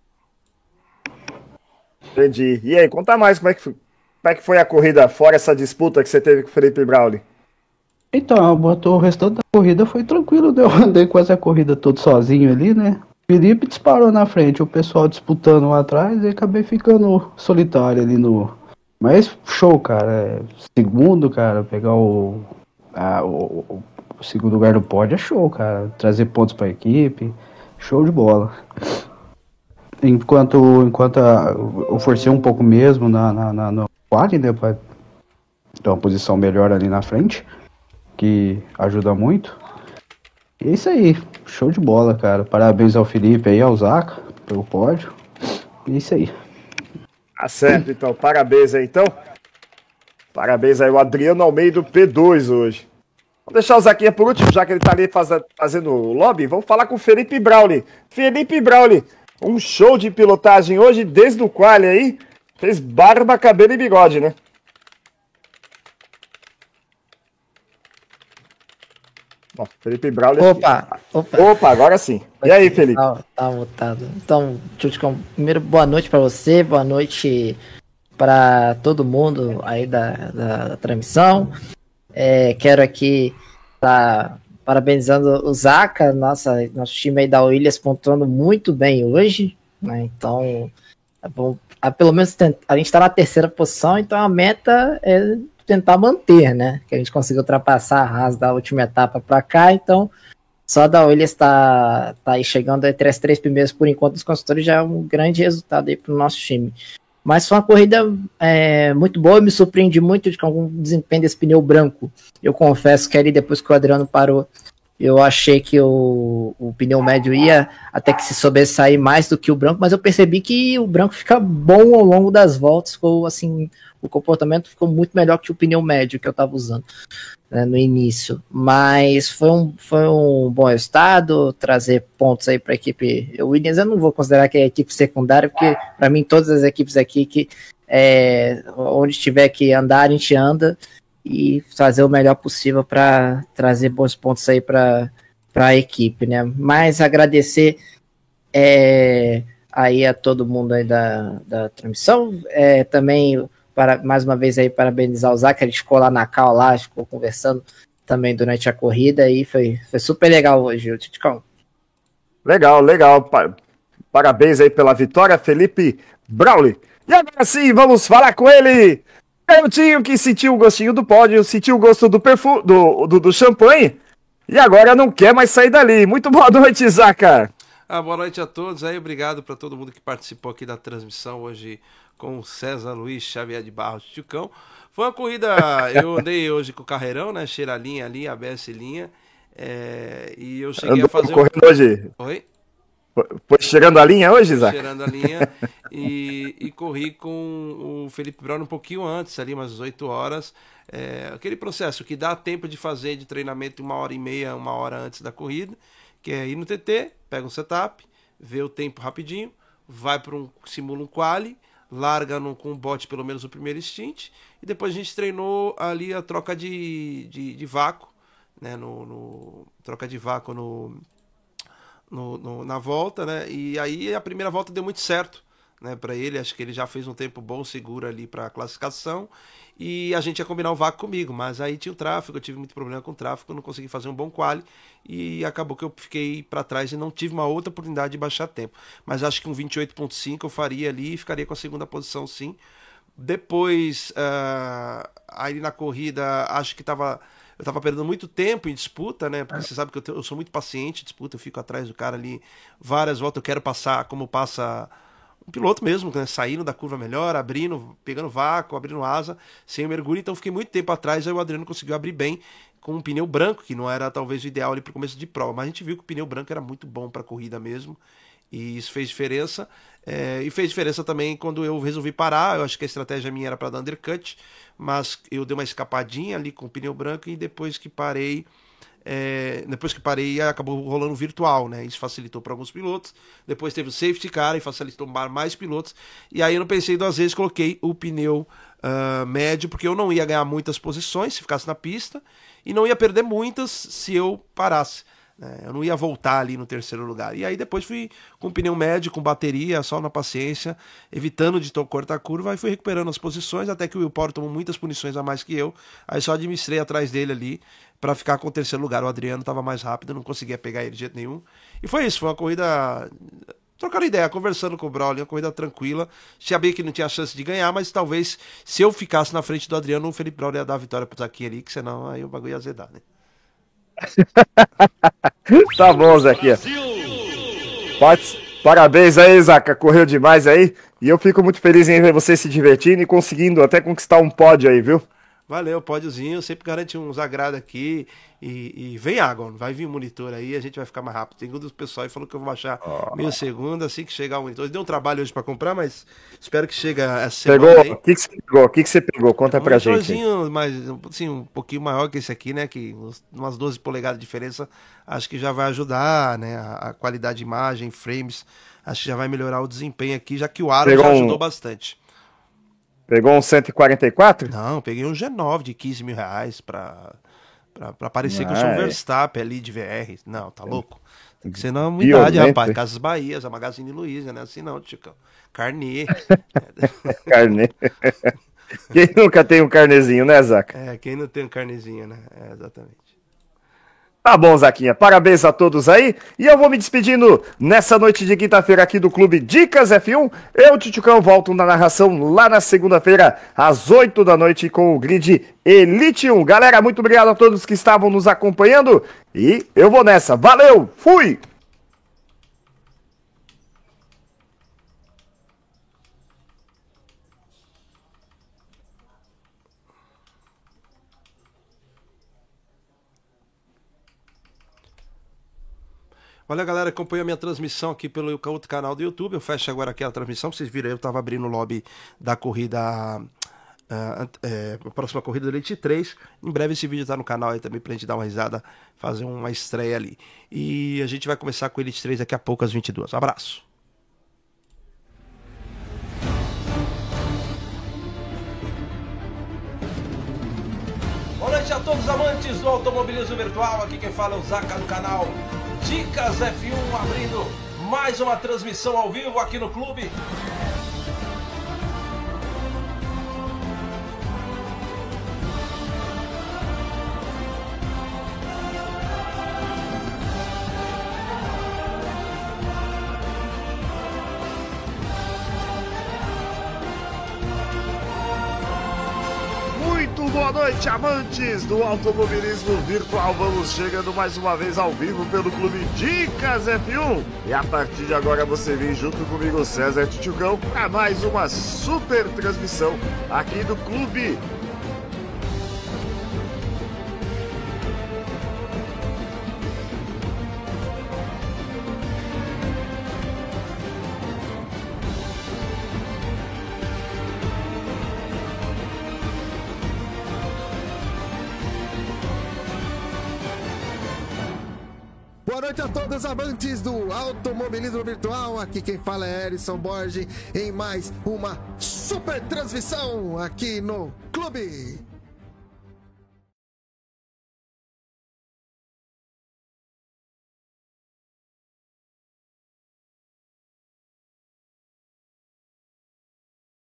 Entendi. E aí, conta mais como é que foi, como é que foi a corrida, fora essa disputa que você teve com o Felipe Brown? Então, botou o restante da corrida, foi tranquilo, né? Eu andei quase a corrida todo sozinho ali, né? Felipe disparou na frente, o pessoal disputando lá atrás e acabei ficando solitário ali no... Mas show, cara. É, segundo, cara, pegar o, a, o, o segundo lugar do pódio é show, cara. Trazer pontos pra equipe, show de bola. Enquanto, enquanto a, eu forcei um pouco mesmo na, na, na, no quali, né, pra ter uma posição melhor ali na frente, que ajuda muito. E é isso aí, show de bola, cara. Parabéns ao Felipe aí, ao Zaca, pelo pódio. E é isso aí. Tá certo, então. Parabéns aí, então. Parabéns aí, o Adriano Almeida, P dois hoje. Vamos deixar o Zaquinha por último, já que ele tá ali faz, fazendo o lobby. Vamos falar com o Felipe Brown. Felipe Brown, um show de pilotagem hoje, desde o quali aí. Fez barba, cabelo e bigode, né? Bom, Felipe Brown. Opa, opa. Opa, agora sim. E aí, Felipe? Tá, tá mutado. Então, Tchutchcão, primeiro, boa noite pra você, boa noite pra todo mundo aí da, da, da transmissão. É, quero aqui estar parabenizando o Zaca, nossa, nosso time aí da Williams pontuando muito bem hoje, né? Então, é bom, a, pelo menos a gente tá na terceira posição, então a meta é tentar manter, né? Que a gente conseguiu ultrapassar a Haas da última etapa para cá, então só da Williams tá, tá aí chegando entre as três primeiras por enquanto dos construtores já é um grande resultado aí pro nosso time. Mas foi uma corrida é, muito boa, eu me surpreendi muito de algum desempenho desse pneu branco. Eu confesso que ali depois que o Adriano parou, eu achei que o, o pneu médio ia até que se sobressair mais do que o branco, mas eu percebi que o branco fica bom ao longo das voltas, ficou assim, o comportamento ficou muito melhor que o pneu médio que eu estava usando, né, no início. Mas foi um, foi um bom resultado, trazer pontos aí para a equipe Williams. Eu não vou considerar que é a equipe secundária, porque para mim todas as equipes aqui, que é, onde tiver que andar, a gente anda, e fazer o melhor possível para trazer bons pontos aí para a equipe, né? Mas agradecer é, aí a todo mundo aí da, da transmissão, é, também para, mais uma vez aí parabenizar o Zac, a gente ficou lá na cal lá, ficou conversando também durante a corrida e foi, foi super legal hoje, o Titicão. Legal, legal. Parabéns aí pela vitória, Felipe Brown. E agora sim, vamos falar com ele. Garotinho que sentiu o gostinho do pódio, sentiu o gosto do perfume, do, do, do champanhe, e agora não quer mais sair dali. Muito boa noite, Zaca. Ah, boa noite a todos aí, obrigado para todo mundo que participou aqui da transmissão hoje com o César Luiz Xavier de Barros Tchucão. Foi uma corrida, eu andei hoje com o carreirão, né, cheira linha ali, A B S linha, é, e eu cheguei Andou a fazer... correndo um... hoje? Oi? Foi cheirando a linha hoje, Zaca? Cheirando a linha e, e corri com o Felipe Brown um pouquinho antes, ali umas oito horas. É, aquele processo que dá tempo de fazer de treinamento uma hora e meia, uma hora antes da corrida, que é ir no T T, pega um setup, vê o tempo rapidinho, vai para um, simula um quali, larga no, com o bot pelo menos o primeiro stint, e depois a gente treinou ali a troca de, de, de vácuo, né, no, no, troca de vácuo no... No, no, na volta, né? E aí a primeira volta deu muito certo, né, para ele. Acho que ele já fez um tempo bom, seguro ali para a classificação. E a gente ia combinar o vácuo comigo, mas aí tinha o tráfego, eu tive muito problema com o tráfego, não consegui fazer um bom quali e acabou que eu fiquei para trás e não tive uma outra oportunidade de baixar tempo. Mas acho que um vinte e oito ponto cinco eu faria ali e ficaria com a segunda posição, sim. Depois, uh, aí na corrida, acho que tava, eu estava perdendo muito tempo em disputa, né? Porque você sabe que eu, tenho, eu sou muito paciente em disputa, eu fico atrás do cara ali várias voltas, eu quero passar como passa um piloto mesmo, né? Saindo da curva melhor, abrindo, pegando vácuo, abrindo asa, sem o mergulho. Então fiquei muito tempo atrás, aí o Adriano conseguiu abrir bem com um pneu branco, que não era talvez o ideal ali para o começo de prova, mas a gente viu que o pneu branco era muito bom para a corrida mesmo. E isso fez diferença, é, e fez diferença também quando eu resolvi parar. Eu acho que a estratégia minha era para dar undercut, mas eu dei uma escapadinha ali com o pneu branco e depois que parei, é, depois que parei acabou rolando virtual, né? Isso facilitou para alguns pilotos. Depois teve o safety car e facilitou para mais pilotos. E aí eu não pensei duas vezes, coloquei o pneu uh, médio, porque eu não ia ganhar muitas posições se ficasse na pista e não ia perder muitas se eu parasse. Eu não ia voltar ali no terceiro lugar. E aí depois fui com pneu médio, com bateria, só na paciência, evitando de cortar a curva, e fui recuperando as posições, até que o Will Power tomou muitas punições a mais que eu. Aí só administrei atrás dele ali para ficar com o terceiro lugar. O Adriano estava mais rápido, não conseguia pegar ele de jeito nenhum. E foi isso, foi uma corrida trocando ideia, conversando com o Braulio, uma corrida tranquila. Sabia que não tinha chance de ganhar, mas talvez se eu ficasse na frente do Adriano, o Felipe Braulio ia dar a vitória pro Zaquinho ali, que senão aí o bagulho ia azedar, né? Tá bom, Zaquinha. Parabéns aí, Zaca. Correu demais aí. E eu fico muito feliz em ver você se divertindo e conseguindo até conquistar um pódio aí, viu? Valeu, pódiozinho. Sempre garante uns agrados aqui. E, e vem água, vai vir o monitor aí, a gente vai ficar mais rápido. Tem um dos pessoal aí falou que eu vou baixar oh. meio segundo assim que chegar o monitor. Deu um trabalho hoje pra comprar, mas espero que chegue essa semana. Pegou? O que, que você pegou? O que, que você pegou? Conta é um pra gente. Um monitorzinho mais, assim, um pouquinho maior que esse aqui, né? Que umas doze polegadas de diferença. Acho que já vai ajudar, né? A, a qualidade de imagem, frames. Acho que já vai melhorar o desempenho aqui, já que o aro pegou já ajudou um... bastante. Pegou um cento e quarenta e quatro? Não, peguei um G nove de quinze mil reais pra. Pra, pra parecer ah, que eu sou um Verstappen ali de V R. Não, tá louco? Tem que ser na unidade, rapaz. Casas Bahias, a Magazine Luiza, né? Assim não, Chico. Carnê. Carnê. Quem nunca tem um carnezinho, né, Zaca? É, quem não tem um carnezinho, né? É, exatamente. Tá bom, Zaquinha. Parabéns a todos aí. E eu vou me despedindo nessa noite de quinta-feira aqui do Clube Dicas F um. Eu, Titucão, volto na narração lá na segunda-feira, às oito da noite, com o Grid Elite um. Galera, muito obrigado a todos que estavam nos acompanhando. E eu vou nessa. Valeu! Fui! Olha, galera, acompanha a minha transmissão aqui pelo outro canal do YouTube. Eu fecho agora aqui a transmissão. Vocês viram aí, eu estava abrindo o lobby da corrida, uh, é, a próxima corrida do Elite três. Em breve esse vídeo está no canal aí também pra gente dar uma risada, fazer uma estreia ali. E a gente vai começar com o Elite três daqui a pouco às vinte e duas. Abraço! Boa noite a todos os amantes do automobilismo virtual. Aqui quem fala é o Zaca do canal Dicas F um, abrindo mais uma transmissão ao vivo aqui no clube. Boa noite, amantes do automobilismo virtual. Vamos chegando mais uma vez ao vivo pelo Clube Dicas F um. E a partir de agora você vem junto comigo, César Tchutchugão, para mais uma super transmissão aqui do Clube. Boa noite a todos amantes do automobilismo virtual. Aqui quem fala é Erison Borges em mais uma super transmissão aqui no Clube